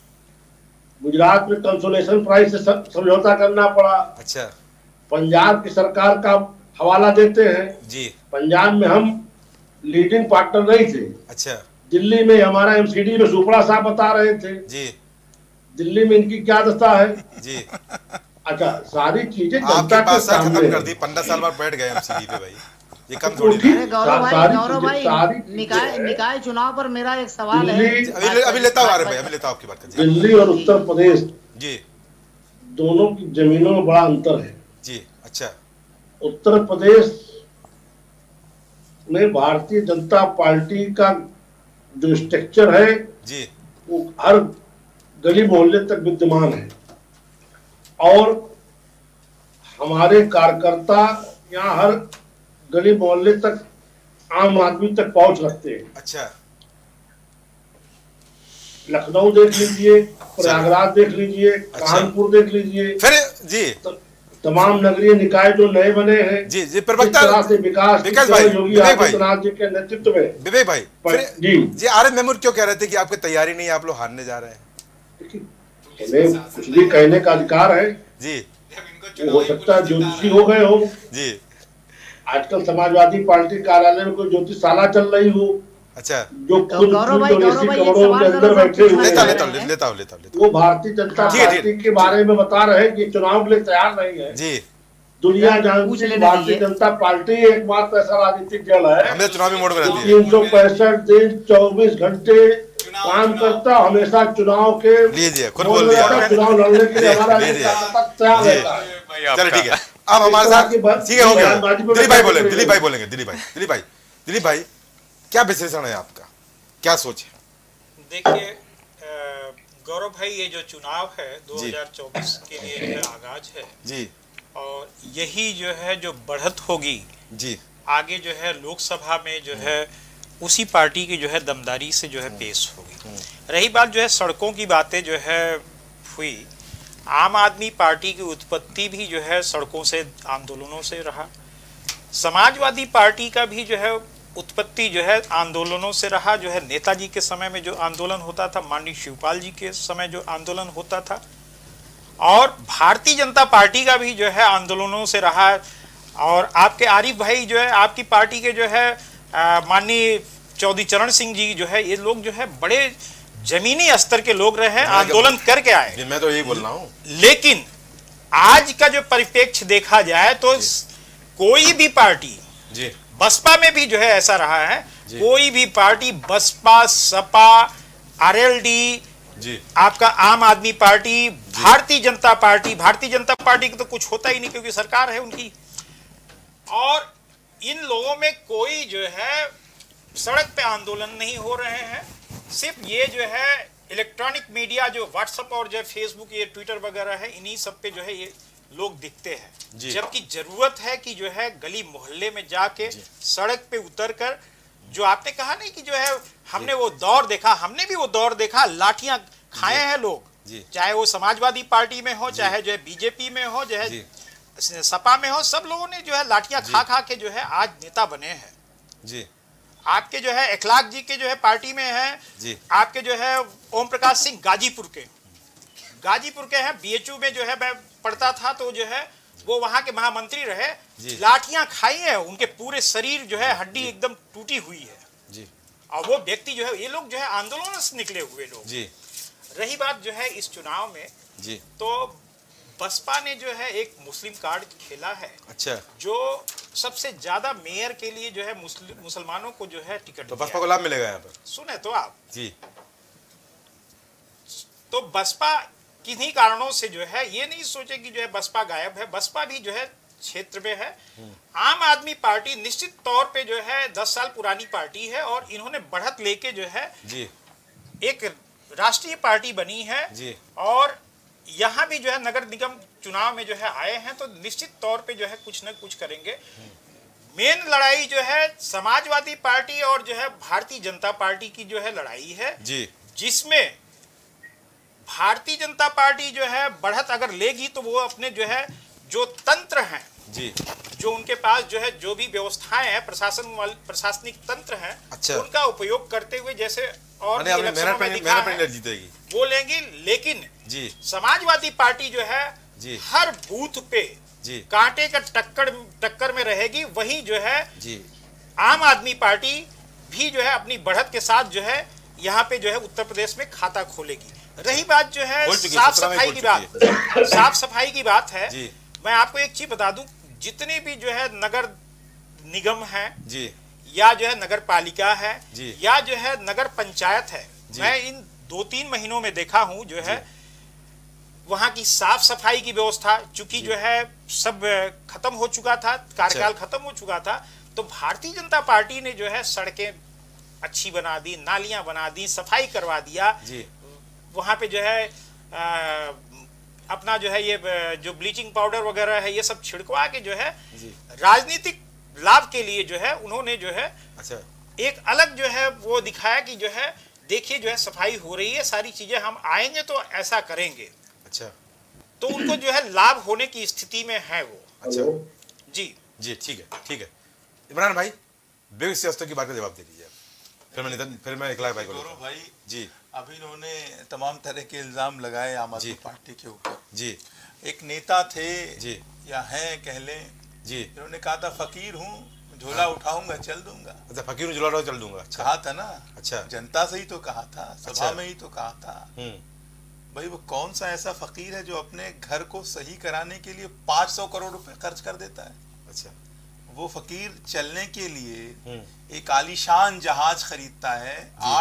गुजरात में कंसोलेशन प्राइस से समझौता करना पड़ा। अच्छा, पंजाब की सरकार का हवाला देते हैं, जी, पंजाब में हम लीडिंग पार्टनर नहीं थे। अच्छा, दिल्ली में हमारा एमसीडी में सुपड़ा साहब बता रहे थे जी, दिल्ली में इनकी क्या दशा है। जी। अच्छा सारी चीजें आपके जनता के पास खत्म सामने कर दी, 15 साल बाद बैठ गए एमसीडी पे भाई, ये कम थोड़ी ठीक, ना। अरे गौरव भाई सारी निकाय चुनाव पर मेरा एक सवाल है। अभी लेता हूँ, भाई अभी लेता हूँ आपकी बात कर। दिल्ली और उत्तर प्रदेश जी, दोनों की जमीनों में बड़ा अंतर है। जी, अच्छा, उत्तर प्रदेश में भारतीय जनता पार्टी का जो स्ट्रक्चर है जी, वो हर गली मोहल्ले तक विद्यमान है और हमारे कार्यकर्ता यहाँ हर गली मोहल्ले तक आम आदमी तक पहुंच रखते हैं। अच्छा, लखनऊ देख लीजिए, प्रयागराज देख लीजिए, कानपुर देख लीजिए, फिर जी, तमाम नगरीय निकाय जो नए बने हैं, जी, जी, प्रवक्ता इस तरह से विकास भाई, योगी विवेक भाई, आदित्यनाथ जी के नेतृत्व में। विवेक भाई, फिर जी जी, आरएस महमूद क्यों कह रहे थे कि आपकी तैयारी नहीं है, आप लोग हारने जा रहे हैं? हमें कुछ भी कहने का अधिकार है, जी, हो सकता है ज्योतिषी हो गए हो। जी, आजकल समाजवादी पार्टी कार्यालय में कोई ज्योतिषशाला चल रही हो। अच्छा, जो गौरव भाई करोड़ों के अंदर बैठे हुए लेता हूँ वो भारतीय जनता पार्टी के बारे में बता रहे हैं कि चुनाव के लिए तैयार नहीं है जी। दुनिया जानती है भारतीय जनता पार्टी एकमात्र ऐसा राजनीतिक दल है हमें चुनावी मोड में रहती है, 365 दिन 24 घंटे काम करता, हमेशा चुनाव के लीजिए खुद बोल दिया, चुनाव लड़ने के लिए हमारा तैयार रहता है। चलो ठीक है, अब हमारे साथ ठीक है, हो गया। दिलीप भाई बोलेंगे, दिलीप भाई क्या विश्लेषण है आपका, क्या सोच है? देखिए गौरव भाई, ये जो चुनाव है 2024 के लिए जो है आगाज है जी, और यही जो है जो बढ़त होगी जी आगे जो है लोकसभा में जो है उसी पार्टी की जो है दमदारी से जो है पेश होगी। रही बात जो है सड़कों की बातें जो है हुई, आम आदमी पार्टी की उत्पत्ति भी जो है सड़कों से, आंदोलनों से रहा। समाजवादी पार्टी का भी जो है उत्पत्ति जो है आंदोलनों से रहा। जो है नेताजी के समय में जो आंदोलन होता था, माननीय शिवपाल जी के समय जो आंदोलन होता था, और भारतीय जनता पार्टी का भी जो है आंदोलनों से रहा। और आपके आरिफ भाई जो है आपकी पार्टी के जो है माननीय चौधरी चरण सिंह जी जो है, ये लोग जो है बड़े जमीनी स्तर के लोग रहे, आंदोलन करके आए। मैं तो यही बोल रहा हूँ। लेकिन आज का जो परिप्रेक्ष्य देखा जाए तो कोई भी पार्टी जी, बसपा में भी जो है ऐसा रहा है, कोई भी पार्टी, बसपा, सपा, आरएलडी जी, आपका आम आदमी पार्टी, भारतीय जनता पार्टी की तो कुछ होता ही नहीं क्योंकि सरकार है उनकी। और इन लोगों में कोई जो है सड़क पे आंदोलन नहीं हो रहे हैं। सिर्फ ये जो है इलेक्ट्रॉनिक मीडिया जो व्हाट्सएप और जो फेसबुक, ये ट्विटर वगैरह है, इन्हीं सब पे जो है ये लोग दिखते हैं। जबकि जरूरत है कि जो है गली मोहल्ले में जाके सड़क पे उतर कर, जो आपने कहा नहीं कि जो है हमने वो दौर देखा, हमने भी वो दौर देखा, लाठियां खाए हैं लोग, चाहे वो समाजवादी पार्टी में हो, चाहे जो है बीजेपी में हो, चाहे सपा में हो, सब लोगों ने जो है लाठियां खा खा के जो है आज नेता बने हैं जी। आपके जो है इखलाक जी के जो है पार्टी में है जी, आपके जो है ओम प्रकाश सिंह गाजीपुर के हैं, बीएचयू में जो है मैं पढ़ता था तो जो है वो वहां के महामंत्री रहे, लाठियां खाई है, उनके पूरे शरीर जो है हड्डी एकदम टूटी हुई है जी। और वो व्यक्ति जो है, ये लोग जो है आंदोलन से निकले हुए लोग जी। रही बात जो है इस चुनाव में जी, तो बसपा ने जो है एक मुस्लिम कार्ड खेला है। अच्छा, जो सबसे ज्यादा मेयर के लिए जो है मुसलमानों को जो है टिकट तो बसपा को लाभ मिलेगा यहाँ पर। सुने तो आप जी, तो बसपा किन्हीं कारणों से जो है ये नहीं सोचे कि जो है बसपा गायब है, बसपा भी जो है क्षेत्र में है। आम आदमी पार्टी निश्चित तौर पे जो है 10 साल पुरानी पार्टी है और इन्होंने बढ़त लेके जो है जी, एक राष्ट्रीय पार्टी बनी है जी। और यहाँ भी जो है नगर निगम चुनाव में जो है आए हैं तो निश्चित तौर पे जो है कुछ न कुछ करेंगे। मेन लड़ाई जो है समाजवादी पार्टी और जो है भारतीय जनता पार्टी की जो है लड़ाई है जी, जिसमें भारतीय जनता पार्टी जो है बढ़त अगर लेगी तो वो अपने जो है जो तंत्र हैं जी, जो उनके पास जो है जो भी व्यवस्थाएं हैं प्रशासनिक तंत्र हैं, अच्छा, उनका उपयोग करते हुए जैसे और जीतेगी वो लेंगी। लेकिन जी, समाजवादी पार्टी जो है जी, हर बूथ पे जी, कांटे का टक्कर में रहेगी। वही जो है जी, आम आदमी पार्टी भी जो है अपनी बढ़त के साथ जो है यहाँ पे जो है उत्तर प्रदेश में खाता खोलेगी। रही बात जो है साफ सफाई की बात है, मैं आपको एक चीज बता दूं, जितने भी जो है नगर निगम है जी, या जो है नगर पालिका है जी, या जो है नगर पंचायत है, मैं इन 2-3 महीनों में देखा हूं जो है वहां की साफ सफाई की व्यवस्था, चूंकि जो है सब खत्म हो चुका था, कार्यकाल खत्म हो चुका था, तो भारतीय जनता पार्टी ने जो है सड़कें अच्छी बना दी, नालियां बना दी, सफाई करवा दिया जी। वहां पे जो है अपना जो है ये जो ब्लीचिंग पाउडर वगैरह है ये सब छिड़कवा के जो है राजनीतिक लाभ के लिए जो है उन्होंने जो है अच्छा एक अलग जो है वो दिखाया कि जो है देखिए जो है सफाई हो रही है, सारी चीजें हम आएंगे तो ऐसा करेंगे। अच्छा, तो उनको जो है लाभ होने की स्थिति में है वो। अच्छा जी जी, ठीक है। इमरान भाई बेग सियासतों की बात का जवाब दे दीजिए, फिर मैं इखलाक भाई को भाई जी। अभी इन्होंने तमाम तरह के इल्जाम लगाए आम आदमी पार्टी के ऊपर। जी, एक नेता थे जी, या हैं कह लें जी। इन्होंने कहा था फकीर हूँ, झोला उठाऊंगा चल दूंगा। अच्छा, फकीर हूँ, झोला उठाऊंगा चल दूंगा। अच्छा। कहा था ना। अच्छा। जनता से ही तो कहा था, सभा अच्छा। में ही तो कहा था। भाई वो कौन सा ऐसा फकीर है जो अपने घर को सही कराने के लिए 500 करोड़ रुपए खर्च कर देता है? अच्छा। वो फकीर चलने के लिए एक आलीशान जहाज खरीदता है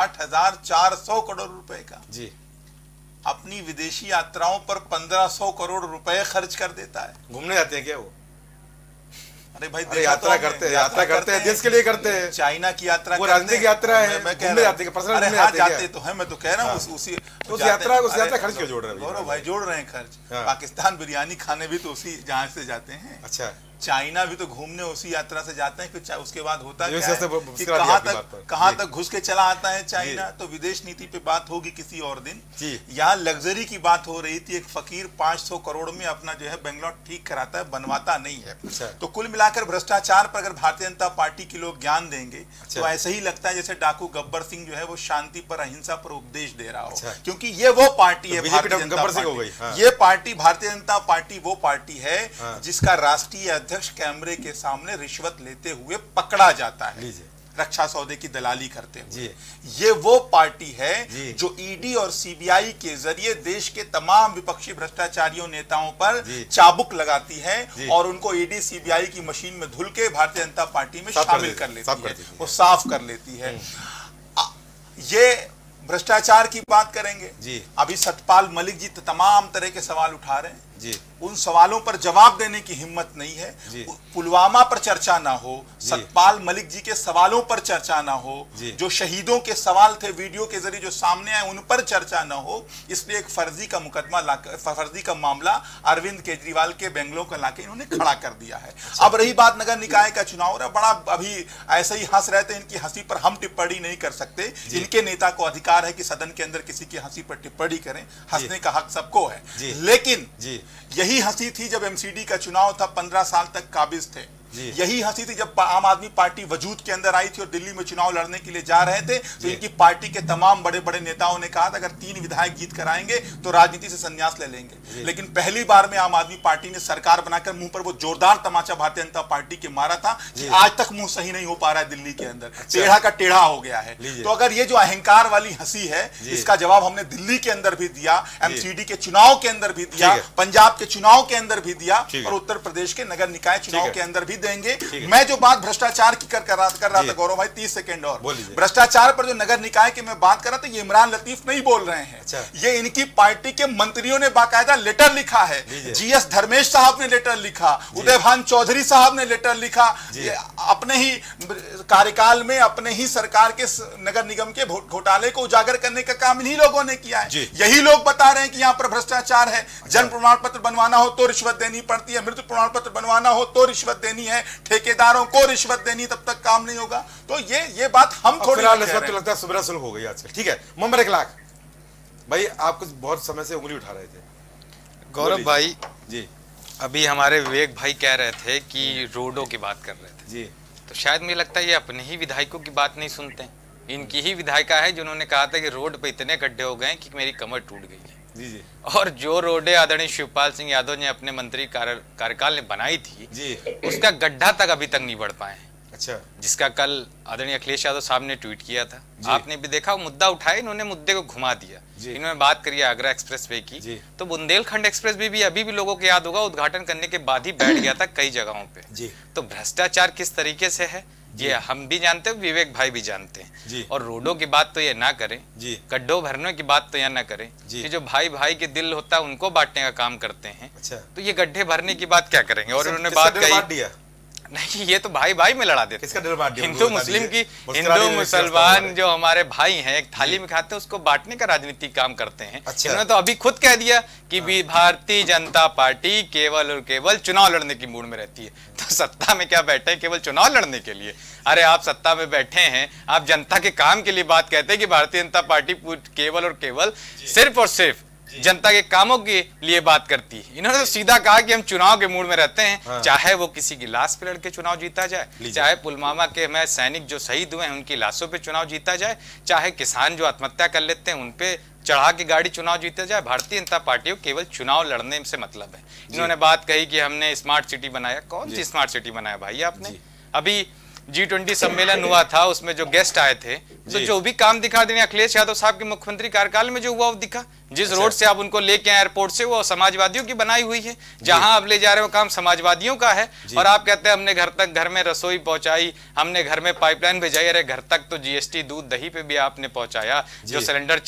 8,400 करोड़ रुपए का जी। अपनी विदेशी यात्राओं पर 1,500 करोड़ रुपए खर्च कर देता है। घूमने जाते हैं क्या वो? अरे भाई यात्रा करते हैं, देश के लिए करते हैं। चाइना की यात्रा, वो राजनीतिक यात्रा है, मैं घूमने जाते हैं, पर्सनल घूमने जाते हैं। जाते तो है, मैं तो कह रहा हूँ उस यात्रा खर्च क्यों जोड़ रहे हैं? गौरव भाई जोड़ रहे हैं खर्च। पाकिस्तान बिरयानी खाने भी तो उसी जहाज से जाते हैं। अच्छा। चाइना भी तो घूमने उसी यात्रा से जाते हैं। फिर उसके बाद होता क्या है कि कहाँ तक घुस के चला आता है चाइना। तो विदेश नीति पे बात होगी किसी और दिन। यहाँ लग्जरी की बात हो रही थी। एक फकीर 500 करोड़ में अपना जो है बेंगलोर ठीक कराता है, बनवाता नहीं है। तो कुल मिलाकर भ्रष्टाचार पर अगर भारतीय जनता पार्टी के लोग ज्ञान देंगे तो ऐसा ही लगता है जैसे डाकू गब्बर सिंह जो है वो शांति पर, अहिंसा पर उपदेश दे रहा हो। क्योंकि ये वो पार्टी है, भारतीय जनता पार्टी। ये पार्टी, भारतीय जनता पार्टी वो पार्टी है जिसका राष्ट्रीय अध्यक्ष कैमरे के सामने रिश्वत लेते हुए पकड़ा जाता है, रक्षा सौदे की दलाली करते हुए। ये वो पार्टी है जो ईडी और सीबीआई के जरिए देश के तमाम विपक्षी भ्रष्टाचारियों नेताओं पर चाबुक लगाती है और उनको ईडी सीबीआई की मशीन में धुल के भारतीय जनता पार्टी में शामिल कर लेती है, वो साफ कर लेती है। ये भ्रष्टाचार की बात करेंगे। अभी सतपाल मलिक जी तमाम तरह के सवाल उठा रहे हैं जी। उन सवालों पर जवाब देने की हिम्मत नहीं है। पुलवामा पर चर्चा ना हो, सतपाल मलिक जी के सवालों पर चर्चा ना हो, जो शहीदों के सवाल थे वीडियो के जरिए जो सामने आए उन पर चर्चा ना हो, इसलिए एक फर्जी का मुकदमा लाकर, फर्जी का मामला अरविंद केजरीवाल के बेंगलोर का लाके इन्होंने खड़ा कर दिया है। अब रही बात नगर निकाय का चुनाव, बड़ा अभी ऐसे ही हंस रहे थे। इनकी हंसी पर हम टिप्पणी नहीं कर सकते। इनके नेता को अधिकार है कि सदन के अंदर किसी की हंसी पर टिप्पणी करें, हंसने का हक सबको है। लेकिन यही हंसी थी जब एमसीडी का चुनाव था, 15 साल तक काबिज थे। यही हंसी थी जब आम आदमी पार्टी वजूद के अंदर आई थी और दिल्ली में चुनाव लड़ने के लिए जा रहे थे। तो इनकी पार्टी के तमाम बड़े बड़े नेताओं ने कहा था अगर 3 विधायक जीत कर आएंगे तो राजनीति से संन्यास ले लेंगे। लेकिन पहली बार में आम आदमी पार्टी ने सरकार बनाकर मुंह पर वो जोरदार तमाचा भारतीय जनता पार्टी के मारा था कि आज तक मुंह सही नहीं हो पा रहा है दिल्ली के अंदर, टेढ़ा का टेढ़ा हो गया है। तो अगर ये जो अहंकार वाली हंसी है, इसका जवाब हमने दिल्ली के अंदर भी दिया, एमसीडी के चुनाव के अंदर भी दिया, पंजाब के चुनाव के अंदर भी दिया और उत्तर प्रदेश के नगर निकाय चुनाव के अंदर भी देंगे। मैं जो बात भ्रष्टाचार की कर रहा था गौरव भाई, 30 सेकंड और भ्रष्टाचार पर जो नगर निकाय की मैं बात कर रहा था, ये इमरान लतीफ नहीं बोल रहे हैं। ये इनकी पार्टी के मंत्रियों ने बाकायदा लेटर लिखा है। जीएस धर्मेश साहब ने लेटर लिखा, उदयभान चौधरी साहब ने लेटर लिखा। अपने ही कार्यकाल में अपने ही सरकार के नगर निगम के घोटाले को उजागर करने का काम इन्हीं लोगों ने किया है। यही लोग बता रहे हैं कि यहां पर भ्रष्टाचार है। जन्म प्रमाण पत्र बनवाना हो तो रिश्वत देनी पड़ती है, मृत्यु प्रमाण पत्र बनवाना हो तो रिश्वत देनी है, ठेकेदारों को रिश्वत देनी, तब तक काम नहीं होगा। तो ये बात हम थोड़ी लगता है सुबह शुरू हो गई आजकल। ठीक है, मोहम्मद इखलाक भाई, आप कुछ बहुत समय से उंगली उठा रहे थे। गौरव भाई जी, अभी हमारे विवेक भाई कह रहे थे कि रोडों की बात कर रहे थे जी, तो शायद मुझे लगता है ये अपने ही विधायकों की बात नहीं सुनते हैं। इनकी ही विधायिका है जिन्होंने कहा था कि रोड पे इतने गड्ढे हो गए कि मेरी कमर टूट गई है जी। और जो रोडें आदरणीय शिवपाल सिंह यादव ने अपने मंत्री कार्यकाल ने बनाई थी जी, उसका गड्ढा तक अभी तक नहीं बढ़ पाए। अच्छा, जिसका कल आदरणीय अखिलेश यादव साहब ने ट्वीट किया था, आपने भी देखा, मुद्दा उठाया, इन्होंने मुद्दे को घुमा दिया। इन्होंने बात करी आगरा एक्सप्रेसवे की, तो बुंदेलखंड एक्सप्रेसवे भी अभी भी लोगों को याद होगा उद्घाटन करने के बाद ही बैठ गया था कई जगहों पे। तो भ्रष्टाचार किस तरीके से है ये हम भी जानते हैं, विवेक भाई भी जानते हैं। और रोडों की बात तो ये ना करें, गड्ढों भरने की बात तो यह ना करें कि जो भाई भाई के दिल होता है उनको बांटने का काम करते हैं। तो ये गड्ढे भरने की बात क्या करेंगे? और उन्होंने बात कही नहीं, ये तो भाई भाई में लड़ा देते। किसका डर बांट दिया? हिंदू मुस्लिम की, हिंदू मुसलमान जो हमारे भाई हैं एक थाली में खाते हैं, उसको बांटने का राजनीतिक काम करते हैं। इन्होंने तो अभी खुद कह दिया कि भारतीय जनता पार्टी केवल और केवल चुनाव लड़ने की मूड में रहती है। तो सत्ता में क्या बैठे हैं केवल चुनाव लड़ने के लिए? अरे आप सत्ता में बैठे हैं, आप जनता के काम के लिए बात कहते हैं कि भारतीय जनता पार्टी केवल और केवल सिर्फ और सिर्फ जनता के कामों के लिए बात करती है। इन्होंने तो सीधा कहा कि हम चुनाव के मूड में रहते हैं। चाहे वो किसी की लाश पे लड़ के चुनाव जीता जाए, चाहे पुलवामा के हमारे सैनिक जो शहीद हुए हैं उनकी लाशों पे चुनाव जीता जाए, चाहे किसान जो आत्महत्या कर लेते हैं उन पे चढ़ा के गाड़ी चुनाव जीते जाए। भारतीय जनता पार्टी को केवल चुनाव लड़ने से मतलब है। इन्होंने बात कही कि हमने स्मार्ट सिटी बनाया, कौन सी स्मार्ट सिटी बनाया भाई आपने? अभी G20 सम्मेलन हुआ था, उसमें जो गेस्ट आए थे तो जो भी काम दिखा देने अखिलेश यादव साहब के मुख्यमंत्री कार्यकाल में जो हुआ वो दिखा। जिस रोड से आप उनको लेके आए एयरपोर्ट से, वो समाजवादियों की बनाई हुई है। जहां आप ले जा रहे हो काम समाजवादियों का है। और आप कहते हैं हमने घर में रसोई पहुंचाई, हमने घर में पाइपलाइन भेजाई। अरे घर तक तो GST दूध दही पे भी आपने पहुंचाया। जो सिलेंडर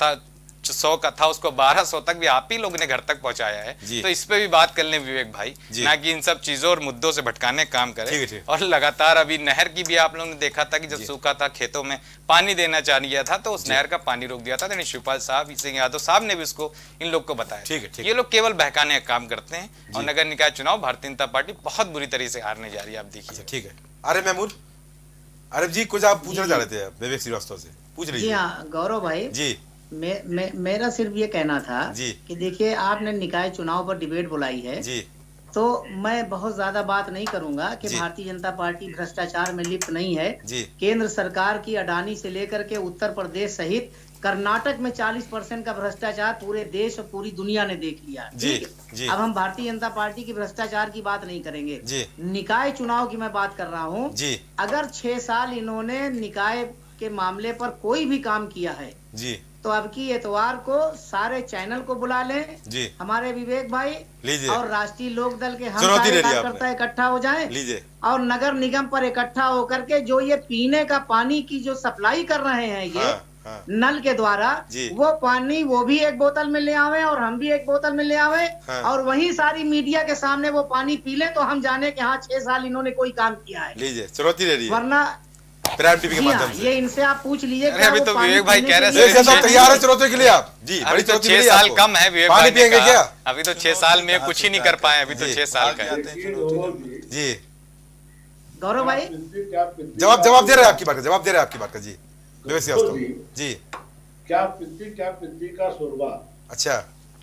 400 का था उसको 1200 तक भी आप ही लोग ने घर तक पहुंचाया है। तो इस पे भी बात कर लें विवेक भाई, ना कि इन सब चीजों और मुद्दों से भटकाने का काम करें। और लगातार अभी नहर की भी आप लोगों ने देखा था कि जब सूखा था, खेतों में पानी देना चाह गया था तो उस नहर का पानी रोक दिया था। यानी शिवपाल साहब सिंह यादव साहब ने भी उसको इन लोग को बताया। ये लोग केवल बहकाने का काम करते हैं। और नगर निकाय चुनाव भारतीय जनता पार्टी बहुत बुरी तरीके से हारने जा रही है, आप देखिए। ठीक है, अरे महमूद, अरे जी कुछ आप पूछना चाह रहे थे विवेक श्रीवास्तव से, पूछ लीजिए। जी हाँ गौरव भाई जी, मेरा सिर्फ ये कहना था कि देखिए आपने निकाय चुनाव पर डिबेट बुलाई है जी, तो मैं बहुत ज्यादा बात नहीं करूंगा कि भारतीय जनता पार्टी भ्रष्टाचार में लिप्त नहीं है जी। केंद्र सरकार की अडानी से लेकर के उत्तर प्रदेश सहित कर्नाटक में 40% का भ्रष्टाचार पूरे देश और पूरी दुनिया ने देख लिया जी, जी। अब हम भारतीय जनता पार्टी की भ्रष्टाचार की बात नहीं करेंगे जी। निकाय चुनाव की मैं बात कर रहा हूँ। अगर 6 साल इन्होंने निकाय के मामले पर कोई भी काम किया है जी, तो अब की एतवार को सारे चैनल को बुला लें जी, हमारे विवेक भाई और राष्ट्रीय लोक दल के हम सारे कार्यकर्ता इकट्ठा हो जाएं और नगर निगम पर इकट्ठा होकर के जो ये पीने का पानी की जो सप्लाई कर रहे हैं ये नल के द्वारा, वो पानी वो भी एक बोतल में ले आवे और हम भी एक बोतल में ले आवे और वही सारी मीडिया के सामने वो पानी पी ले, तो हम जाने कि हाँ 6 साल इन्होंने कोई काम किया है। वरना प्राइम टीवी के माध्यम से ये इनसे आप पूछ लीजिए। अभी तो विवेक भाई कह रहे हैं तैयार है चुनौती के लिए आप जी। अभी तो 6 साल कम है विवेक भाई, पिएंगे क्या? अभी तो 6 साल में कुछ ही नहीं कर पाए, अभी तो 6 साल का है जी। गौरव भाई जवाब दे रहे हैं आपकी बात का, जवाब दे रहे हैं आपकी बात का जी विवेक श्रीवास्तव जी। क्या पिद्दी का शोरबा, अच्छा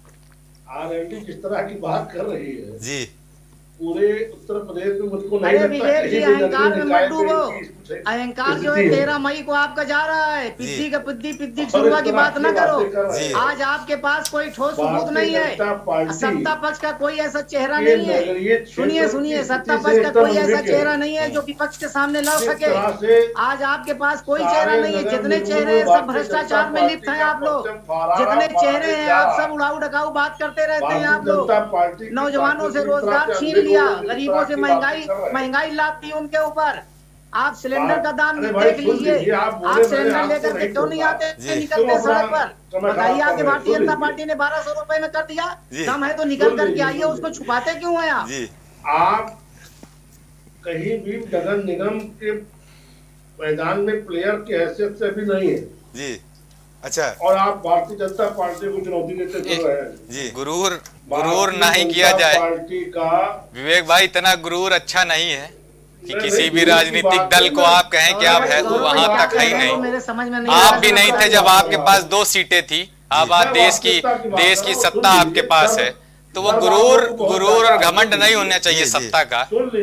RLD जिस तरह की बात कर रही है जी, पूरे उत्तर प्रदेश में मुझको नहीं लगता है। अहंकार में मत डूबो, अहंकार जो है 13 मई को आपका जा रहा है। पिद्दी शुरुआत की बात न करो। आज आपके पास कोई ठोस सबूत नहीं है, सत्ता पक्ष का कोई ऐसा चेहरा नहीं है। सुनिए सत्ता पक्ष का कोई ऐसा चेहरा नहीं है जो विपक्ष के सामने लड़ सके। आज आपके पास कोई चेहरा नहीं है। जितने चेहरे सब भ्रष्टाचार में लिप्त हैं आप लोग, जितने चेहरे हैं आप सब उड़ाऊ ढकाऊ बात करते रहते हैं आप लोग। नौजवानों से रोजगार छीन लिया, गरीबों से महंगाई लाती उनके ऊपर। आप सिलेंडर का दाम देख लीजिए, आप सिलेंडर लेकर के क्यों नहीं आते, निकलते सड़क पर? बताइए, आपकी भारतीय जनता पार्टी ने 1200 रुपए में कर दिया, कम है तो निकल करके आइए, उसको छुपाते क्यों है आप? कहीं भी नगर निगम के मैदान में प्लेयर की हैसियत से भी नहीं है जी। अच्छा, और आप भारतीय जनता पार्टी को चुनौती देते चल रहे हैं जी। गुरूर नहीं किया जाए पार्टी का। विवेक भाई, इतना गुरूर अच्छा नहीं है कि किसी भी राजनीतिक दल को आप कहें कि आप है, वो वहां तक है ही नहीं। आप भी नहीं थे जब आपके पास 2 सीटें थी। अब आप देश की सत्ता आपके पास है, तो वो गुरूर और घमंड नहीं होना चाहिए सत्ता का।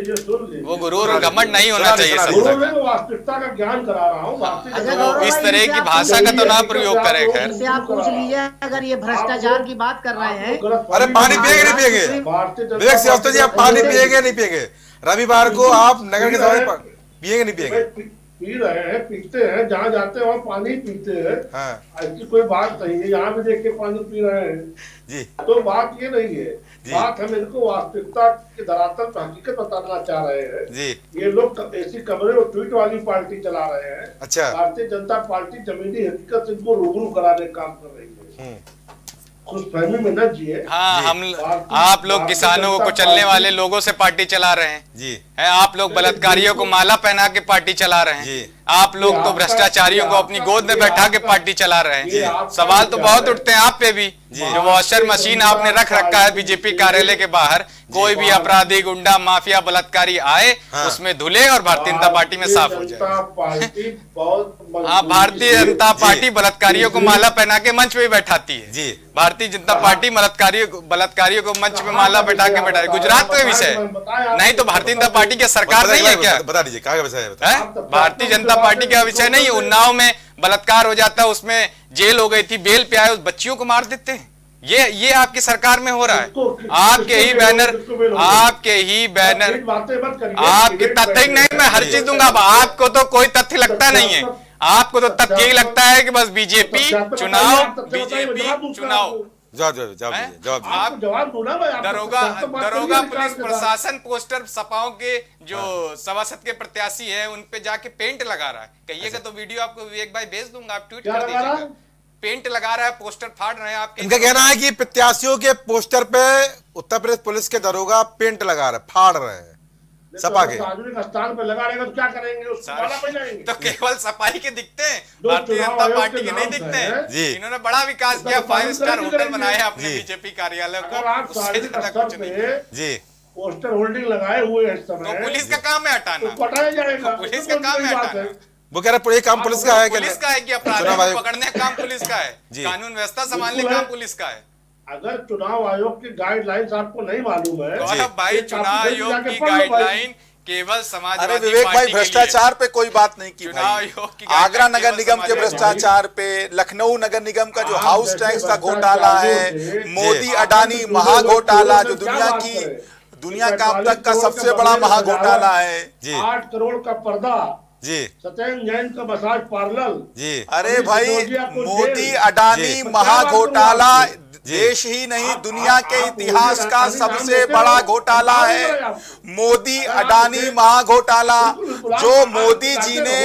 वो गुरूर और घमंड नहीं होना चाहिए सत्ता का। वास्तविकता का ज्ञान करा रहा हूँ। इस तरह की भाषा का तो ना प्रयोग करें। खैर आप पूछ लीजिए, अगर ये भ्रष्टाचार की बात कर रहे हैं। अरे पानी पिएंगे नहीं पिएंगे? विवेक श्रीवास्तव जी, आप पानी पिएंगे नहीं पिएंगे? रविवार को आप नगर के दौरे पर पिएंगे नहीं पिएंगे? पी रहे हैं, पीते हैं, जहाँ जाते हैं वहाँ पानी पीते हैं। ऐसी कोई बात नहीं है, यहाँ भी देख के पानी पी रहे हैं जी। तो बात ये नहीं है, बात हम इनको वास्तविकता के धरातल पर हकीकत बताना चाह रहे हैं जी। ये लोग ऐसी कमरे और ट्वीट वाली पार्टी चला रहे हैं। अच्छा, भारतीय जनता पार्टी जमीनी हकीकत से इनको रूबरू कराने का काम कर रही है। खुशफहमी में न जिए। हाँ, आप लोग किसानों को चलने वाले लोगों से पार्टी चला रहे हैं जी। है, आप लोग बलात्कारियों को माला पहना के पार्टी चला रहे हैं जी। आप लोग तो भ्रष्टाचारियों को अपनी गोद में बैठा के पार्टी चला रहे हैं जी। सवाल तो बहुत उठते हैं आप पे भी। जो वॉशर मशीन आपने रख रखा है बीजेपी कार्यालय के बाहर, कोई भी अपराधी, गुंडा, माफिया, बलात्कारी आए उसमें धुले और भारतीय जनता पार्टी में साफ हो जाए। हाँ, भारतीय जनता पार्टी बलात्कारियों को माला पहना के मंच पे बैठाती है जी। भारतीय जनता पार्टी बलात्कारियों को मंच पे माला बैठा के बैठा है। गुजरात का विषय नहीं तो भारतीय जनता पार्टी की सरकार नहीं है क्या? बता दीजिए, कहाँ का विषय है? भारतीय जनता जनता पार्टी का विषय नहीं है। उन्नाव में बलात्कार हो जाता है, उसमें जेल हो गई थी, बेल पे आए, उस बच्चियों को मार देते हैं। ये आपकी सरकार में हो रहा है। आपके ही बैनर आपके तथ्य नहीं, मैं हर चीज दूंगा। आपको तो कोई तथ्य लगता नहीं है, आपको तो तथ्य यही लगता है कि बस बीजेपी चुनाव, बीजेपी चुनाव। जवाब दो ना भाई। दरोगा पुलिस प्रशासन पोस्टर सपाओं के जो सभासद के प्रत्याशी है उन पे जाके पेंट लगा रहा है। कहिएगा तो वीडियो आपको विवेक भाई भेज दूंगा, आप ट्वीट कर दीजिएगा। पेंट लगा रहा है, पोस्टर फाड़ रहे हैं आपके। इनका कहना है कि प्रत्याशियों के पोस्टर पे उत्तर प्रदेश पुलिस के दरोगा पेंट लगा रहे, फाड़ रहे हैं सपा के। सार्वजनिक स्थान पे लगा रहेगा तो क्या करेंगे, उसको माला पे जाएंगे। तो केवल सफाई के दिखते हैं, भारतीय जनता पार्टी के नहीं दिखते हैं। इन्होंने बड़ा विकास किया, 5 स्टार होटल बनाए अपने बीजेपी कार्यालय को, उससे ज्यादा कुछ नहीं जी। पोस्टर होल्डिंग लगाए हुए हैं, तो पुलिस का काम है हटाना, तो हटाया जाएगा। पुलिस का काम है हटाना। वो कह रहे काम पुलिस का है, पुलिस का है कि अपराधियों को पकड़ने का काम पुलिस का है, कानून व्यवस्था संभालने का काम पुलिस का है। अगर चुनाव आयोग की गाइडलाइंस आपको नहीं मालूम है भाई, चुनाव आयोग की गाइडलाइन केवल समाजवादी अरे विवेक भाई, भ्रष्टाचार पे कोई बात नहीं की भाई। आगरा नगर निगम के भ्रष्टाचार पे, लखनऊ नगर निगम का जो हाउस टैक्स का घोटाला है, मोदी अडानी महाघोटाला जो दुनिया का अब तक का सबसे बड़ा महाघोटाला है। 8 करोड़ का पर्दा जी, सत्येंद्र जैन का मसाज पार्लर जी। अरे भाई, मोदी अडानी महाघोटाला देश ही नहीं दुनिया के इतिहास का सबसे बड़ा घोटाला है। मोदी अडानी महाघोटाला जो मोदी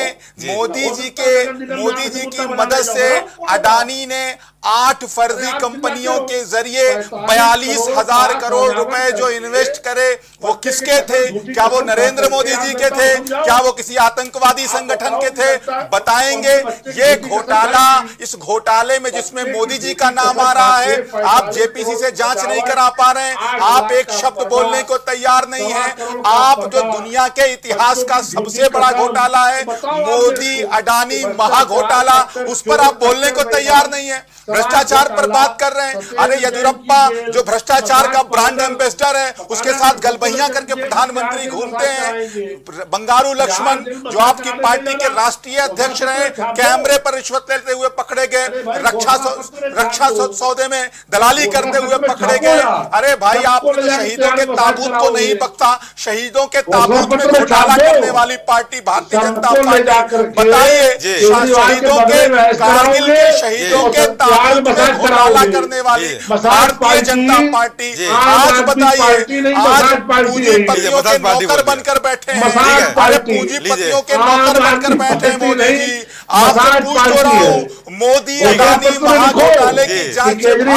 जी की मदद से अडानी ने 8 फर्जी कंपनियों के जरिए 42,000 करोड़ रुपए जो इन्वेस्ट करे, वो किसके थे? क्या वो नरेंद्र मोदी जी के थे? क्या वो किसी आतंकवादी संगठन के थे? बताएंगे। ये घोटाला, इस घोटाले में जिसमें मोदी जी का नाम आ रहा है, आप जेपीसी से जांच नहीं करा पा रहे हैं, आप एक शब्द बोलने को तैयार नहीं है। आप जो दुनिया के इतिहास का सबसे बड़ा घोटाला है, मोदी अडानी महाघोटाला, उस पर आप बोलने को तैयार नहीं है। भ्रष्टाचार पर बात कर रहे हैं। अरे येदियुरप्पा जो भ्रष्टाचार का ब्रांड एम्बेसडर है, उसके साथ गलबहियां करके प्रधानमंत्री घूमते हैं। बंगारू लक्ष्मण जो आपकी पार्टी के राष्ट्रीय अध्यक्ष रहे, कैमरे पर रिश्वत लेते हुए पकड़े गए, रक्षा सौदे में दलाली करते हुए पकड़े गए। अरे भाई, आपने तो शहीदों के ताबूत को नहीं बख्शा, शहीदों के ताबूत में घोटाला करने वाली पार्टी भारतीय जनता पार्टी। बताइए, शहीदों के, कारगिल के शहीदों के घोटाला करने वाली भारतीय जनता पार्टी, आज बताइए, आज पूंजीपतियों के नौकर बनकर बैठे हैं। अरे पूंजीपतियों के नौकर बनकर बैठे हैं मोदी जी। आपसे पूछ तो रहा हूँ, मोदी अडानी महाघोटाले की जांच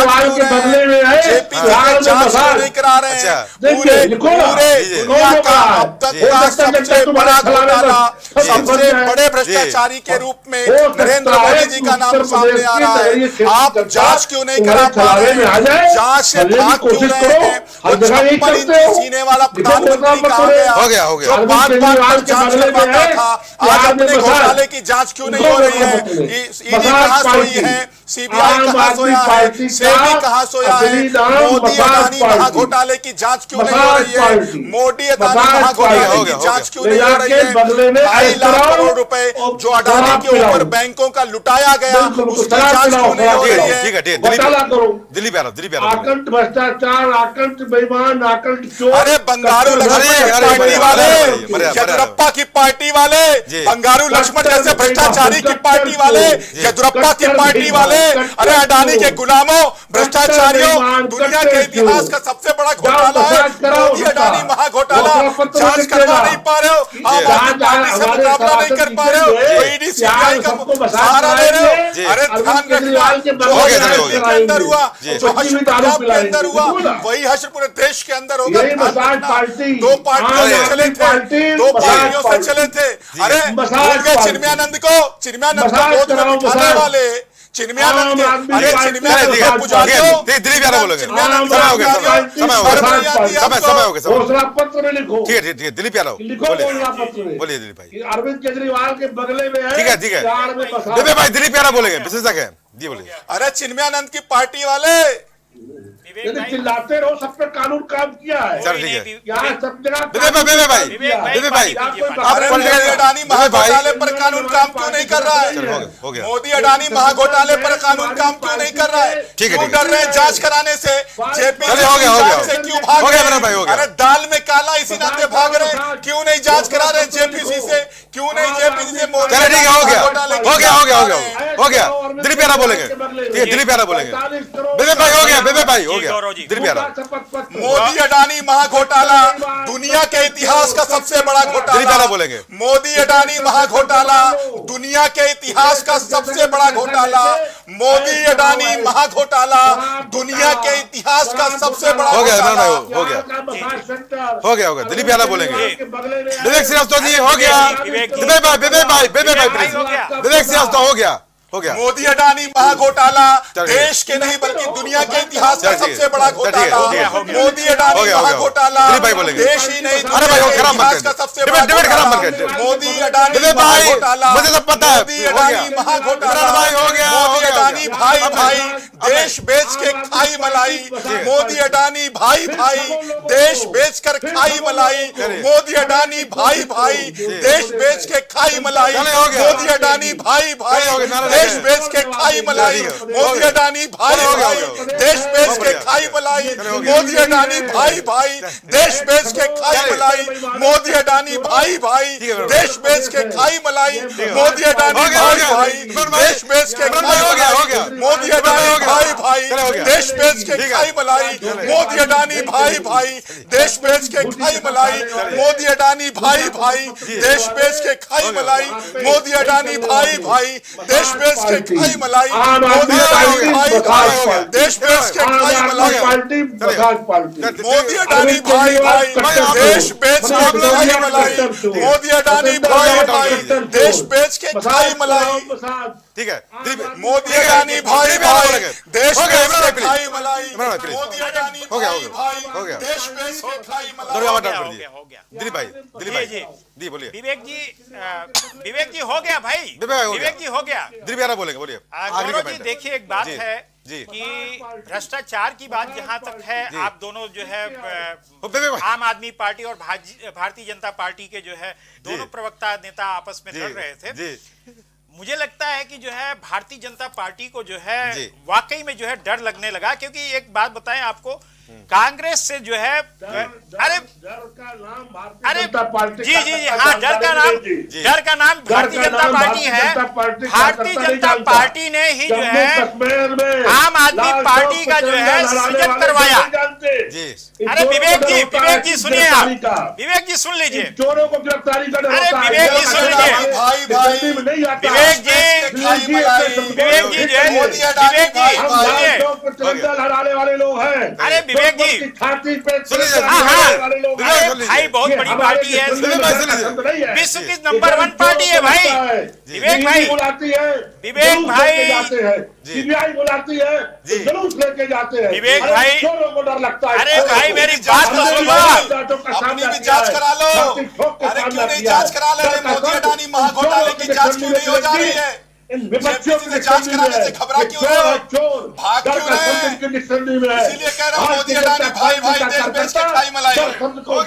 जांच नहीं करा रहे हैं। पूरे दुनिया का अब तक का सबसे बड़ा घोटाला, सबसे बड़े भ्रष्टाचारी के रूप में नरेंद्र मोदी जी का नाम सामने आ रहा है। आप जांच क्यों नहीं करा पा रहे हैं? जांच से भाग क्यों रहे हैं? और 56 इंची सीने वाला प्रधानमंत्री कहाँ गया? जो बार-बार जांच करवाता था, आज अपने घोटाले की जांच क्यों नहीं हो रही है? ईडी कहाँ सोई है? सीबीआई कहाँ सोया है? सेबी कहाँ सोया है? मोदी अडानी महाघोटाले की जांच क्यों नहीं हो रही है? मोदी अडानी महाघोटाले की जांच क्यों नहीं हो रही है? 2.5 लाख करोड़ रुपए जो अडानी के ऊपर बैंकों का लुटाया गया, उसकी जांच क्यों नहीं हो रही है? ठीक है, दिल्ली पे आकंठ भ्रष्टाचार, आकंठ बेईमान, आकंठ चोर। अरे बंगारू लक्ष्मण पार्टी वाले, येदियुरप्पा की पार्टी वाले, बंगारू लक्ष्मण जैसे भ्रष्टाचारी की पार्टी वाले, येदियुरप्पा की पार्टी वाले, अरे अडानी के गुलामों, भ्रष्टाचारियों, दुनिया के इतिहास का सबसे बड़ा घोटाला है मोदी अडानी महाघोटाला। जांच करवा नहीं पा रहे हो, आम आदमी पार्टी से मुकाबला नहीं कर पा रहे हो, ईडी सीबीआई का सहारा ले रहे हो। अरे ध्यान रखना, जो के अंदर हुआ, जो हश्र पंजाब के अंदर हुआ, वही हश्र पूरे देश के अंदर होगा। दो पार्टियों से चले थे, 2 पार्टियों से चले थे। अरे चिन्मयानंद को गोद में उठाने वाले, चिन्मयानंद के, अरे चिन्मयानंद के पुजारियों, दिलीप यादव बोलेंगे। घोषणा पत्र में लिखो। ठीक है, दिलीप यादव बोलिए। दिलीप भाई, अरविंद केजरीवाल के बगले में है। ठीक है, दिलीप भाई, दिलीप यादव बोलेंगे, विशेषज्ञ है जी, बोलिए। अरे चिन्मयानंद की पार्टी वाले, यदि चिल्लाते रहो, सब पे कानून काम किया है। चल ठीक है, यहाँ सब जगह मोदी अडानी महाघोटाले पर कानून काम क्यों नहीं कर रहा है? मोदी अडानी महाघोटाले पर कानून काम क्यों नहीं कर रहा है? क्यों डर रहे हैं जांच कराने से? जेपी से क्यों भाग रहे हैं? अरे दाल में काला इसी नाते भाग रहे हैं, क्यों नहीं जांच करा रहे जेपीसी से? क्यों नहीं जेपीसी से मोदी घोटाले? हो गया दिलीप यादव बोलेंगे, ठीक है दिलीप यादव बोलेंगे। विवेक भाई हो गया, विवेक भाई हो गया, दिलीप यादव। मोदी अडानी महाघोटाला दुनिया के इतिहास का सबसे बड़ा घोटाला बोलेंगे। मोदी अडानी महाघोटाला दुनिया के इतिहास का सबसे बड़ा घोटाला। मोदी अडानी महाघोटाला दुनिया के इतिहास का सबसे बड़ा हो गया, घोटाला। हो गया दिलीप यादव बोलेंगे। विवेक श्रीवास्तव जी हो गया, विवेक भाई प्लीज, विवेक श्रीवास्तव हो गया। मोदी अडानी महाघोटाला देश के नहीं बल्कि दुनिया के इतिहास का सबसे बड़ा घोटाला। मोदी अडानी महाघोटाला देश ही नहीं इतिहास का सबसे बड़ा घोटाला। मोदी अडानी महाघोटाला, मुझे तो पता है। मोदी अडानी महाघोटाला, मोदी अडानी भाई देश बेच के खाई मलाई। मोदी अडानी भाई देश बेच कर खाई मलाई। मोदी अडानी भाई देश बेच के खाई मलाई। मोदी अडानी भाई देश बेच के खाई मलाई। मोदी अडानी भाई देश बेच के खाई मलाई। मोदी अडानी भाई देश बेच के खाई मलाई। मोदी अडानी भाई देश बेच के खाई मलाई। मोदी अडानी भाई देश बेच के खाई मलाई। मोदी अडानी भाई देश बेच के खाई मलाई। मोदी अडानी भाई देश बेच के खाई मलाई। मोदी अडानी भाई देश बेच के खाई मलाई। मोदी अडानी भाई देश बेच के खाई मलाई। मोदी अडानी भाई देश बेच के खाई मलाई। मोदी अडानी भाई देश बेच के खाई मलाई। मोदी अडानी भाई देश बेच के खाई मलाई। ठीक है, मोदी अडानी भाई देश बेच के खाई मलाई। मोदी अडानी भाई देश बेच के खाई मलाई। दिलीप भाई जी बोलिए। विवेक जी हो गया भाई, विवेक जी हो गया। दिलीप यादव बोलेंगे, बोलिए। गौरव जी देखिए, एक बात है कि भ्रष्टाचार की बात जहां तक है, आप दोनों जो है आम आदमी पार्टी और भारतीय जनता पार्टी के जो है दोनों प्रवक्ता नेता आपस में लड़ रहे थे। मुझे लगता है कि जो है भारतीय जनता पार्टी को जो है वाकई में जो है डर लगने लगा, क्योंकि एक बात बताएं आपको, कांग्रेस से जो है अरे जी हाँ, डर का नाम भारतीय जनता पार्टी है। भारतीय जनता पार्टी ने ही जो है आम आदमी पार्टी का जो है सृजन करवाया। अरे विवेक जी सुनिए, आप विवेक जी सुन लीजिए। चोरों को गिरफ्तारी करने, अरे विवेक जी सुन लीजिए, हराने वाले लोग हैं। अरे विवेक जी भाई बहुत बड़ी पार्टी है, विश्व की नंबर 1 पार्टी है भाई। विवेक भाई बुलाती है, विवेक भाई सीबीआई बुलाती है, जुलूस लेके जाते हैं। विवेक भाई चोरों को डर लगता है। अरे भाई मेरी बात तो सुनो, अपनी भी जांच करा लो। अरे क्यों नहीं जांच करा ले? मोदी अडानी महाघोटाले की जांच क्यों नहीं हो जा रही है? जांच कराने से घबरा क्यों रहे हो? भाग क्यों रहे हैं? इसीलिए कह रहा हूं मोदी अडानी भाई देश बेच के खाई मलाई। हो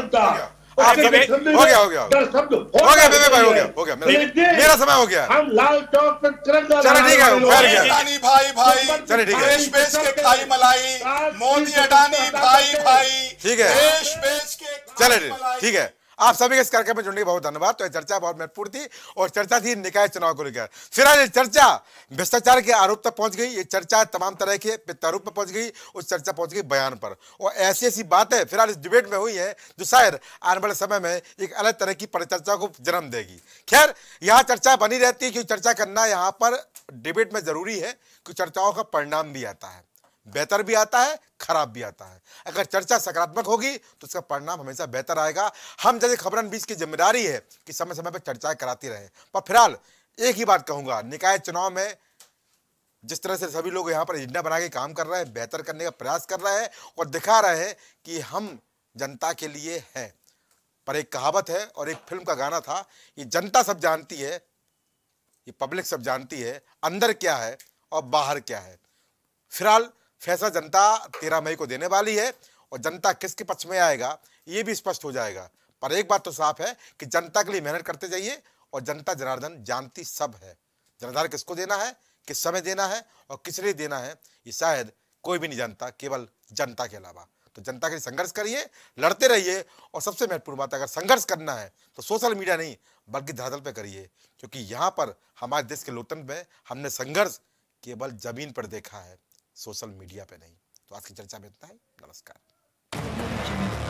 गया मेरा समय हो गया। हम लाल चौक पर तिरंगा अडानी भाई देश बेच के खाई मलाई। मोदी अडानी भाई ठीक है, देश बेच के चले ठीक है। आप सभी के इस कार्यक्रम में जुड़ने के बहुत धन्यवाद। तो ये चर्चा बहुत महत्वपूर्ण थी और चर्चा थी निकाय चुनाव को लेकर। फिर आज ये चर्चा भ्रष्टाचार के आरोप तक पहुंच गई। ये चर्चा तमाम तरह के प्रत्यारोप पर पहुंच गई, उस चर्चा पहुंच गई बयान पर। और ऐसी ऐसी बातें फिलहाल इस डिबेट में हुई है जो शायद आने वाले समय में एक अलग तरह की परिचर्चा को जन्म देगी। खैर, यहाँ चर्चा बनी रहती है क्योंकि चर्चा करना यहाँ पर डिबेट में जरूरी है, क्योंकि चर्चाओं का परिणाम भी आता है, बेहतर भी आता है, खराब भी आता है। अगर चर्चा सकारात्मक होगी तो उसका परिणाम हमेशा बेहतर आएगा। हम जैसे खबरन 20 की जिम्मेदारी है कि समय समय पर चर्चाएं कराती रहें। पर फिलहाल एक ही बात कहूंगा, निकाय चुनाव में जिस तरह से सभी लोग यहाँ पर एजेंडा बना के काम कर रहे हैं, बेहतर करने का प्रयास कर रहे हैं और दिखा रहे हैं कि हम जनता के लिए हैं। पर एक कहावत है और एक फिल्म का गाना था, ये जनता सब जानती है, ये पब्लिक सब जानती है अंदर क्या है और बाहर क्या है। फैसला जनता 13 मई को देने वाली है और जनता किसके पक्ष में आएगा ये भी स्पष्ट हो जाएगा। पर एक बात तो साफ है कि जनता के लिए मेहनत करते जाइए और जनता जनार्दन जानती सब है। जनाधार किसको देना है, किस समय देना है और किस लिए देना है, ये शायद कोई भी नहीं जानता, केवल जनता के अलावा। तो जनता के लिए संघर्ष करिए, लड़ते रहिए और सबसे महत्वपूर्ण बात, अगर संघर्ष करना है तो सोशल मीडिया नहीं बल्कि धरातल पे करिए, क्योंकि यहाँ पर हमारे देश के लोकतंत्र में हमने संघर्ष केवल जमीन पर देखा है, सोशल मीडिया पे नहीं। तो आज की चर्चा में इतना ही। नमस्कार।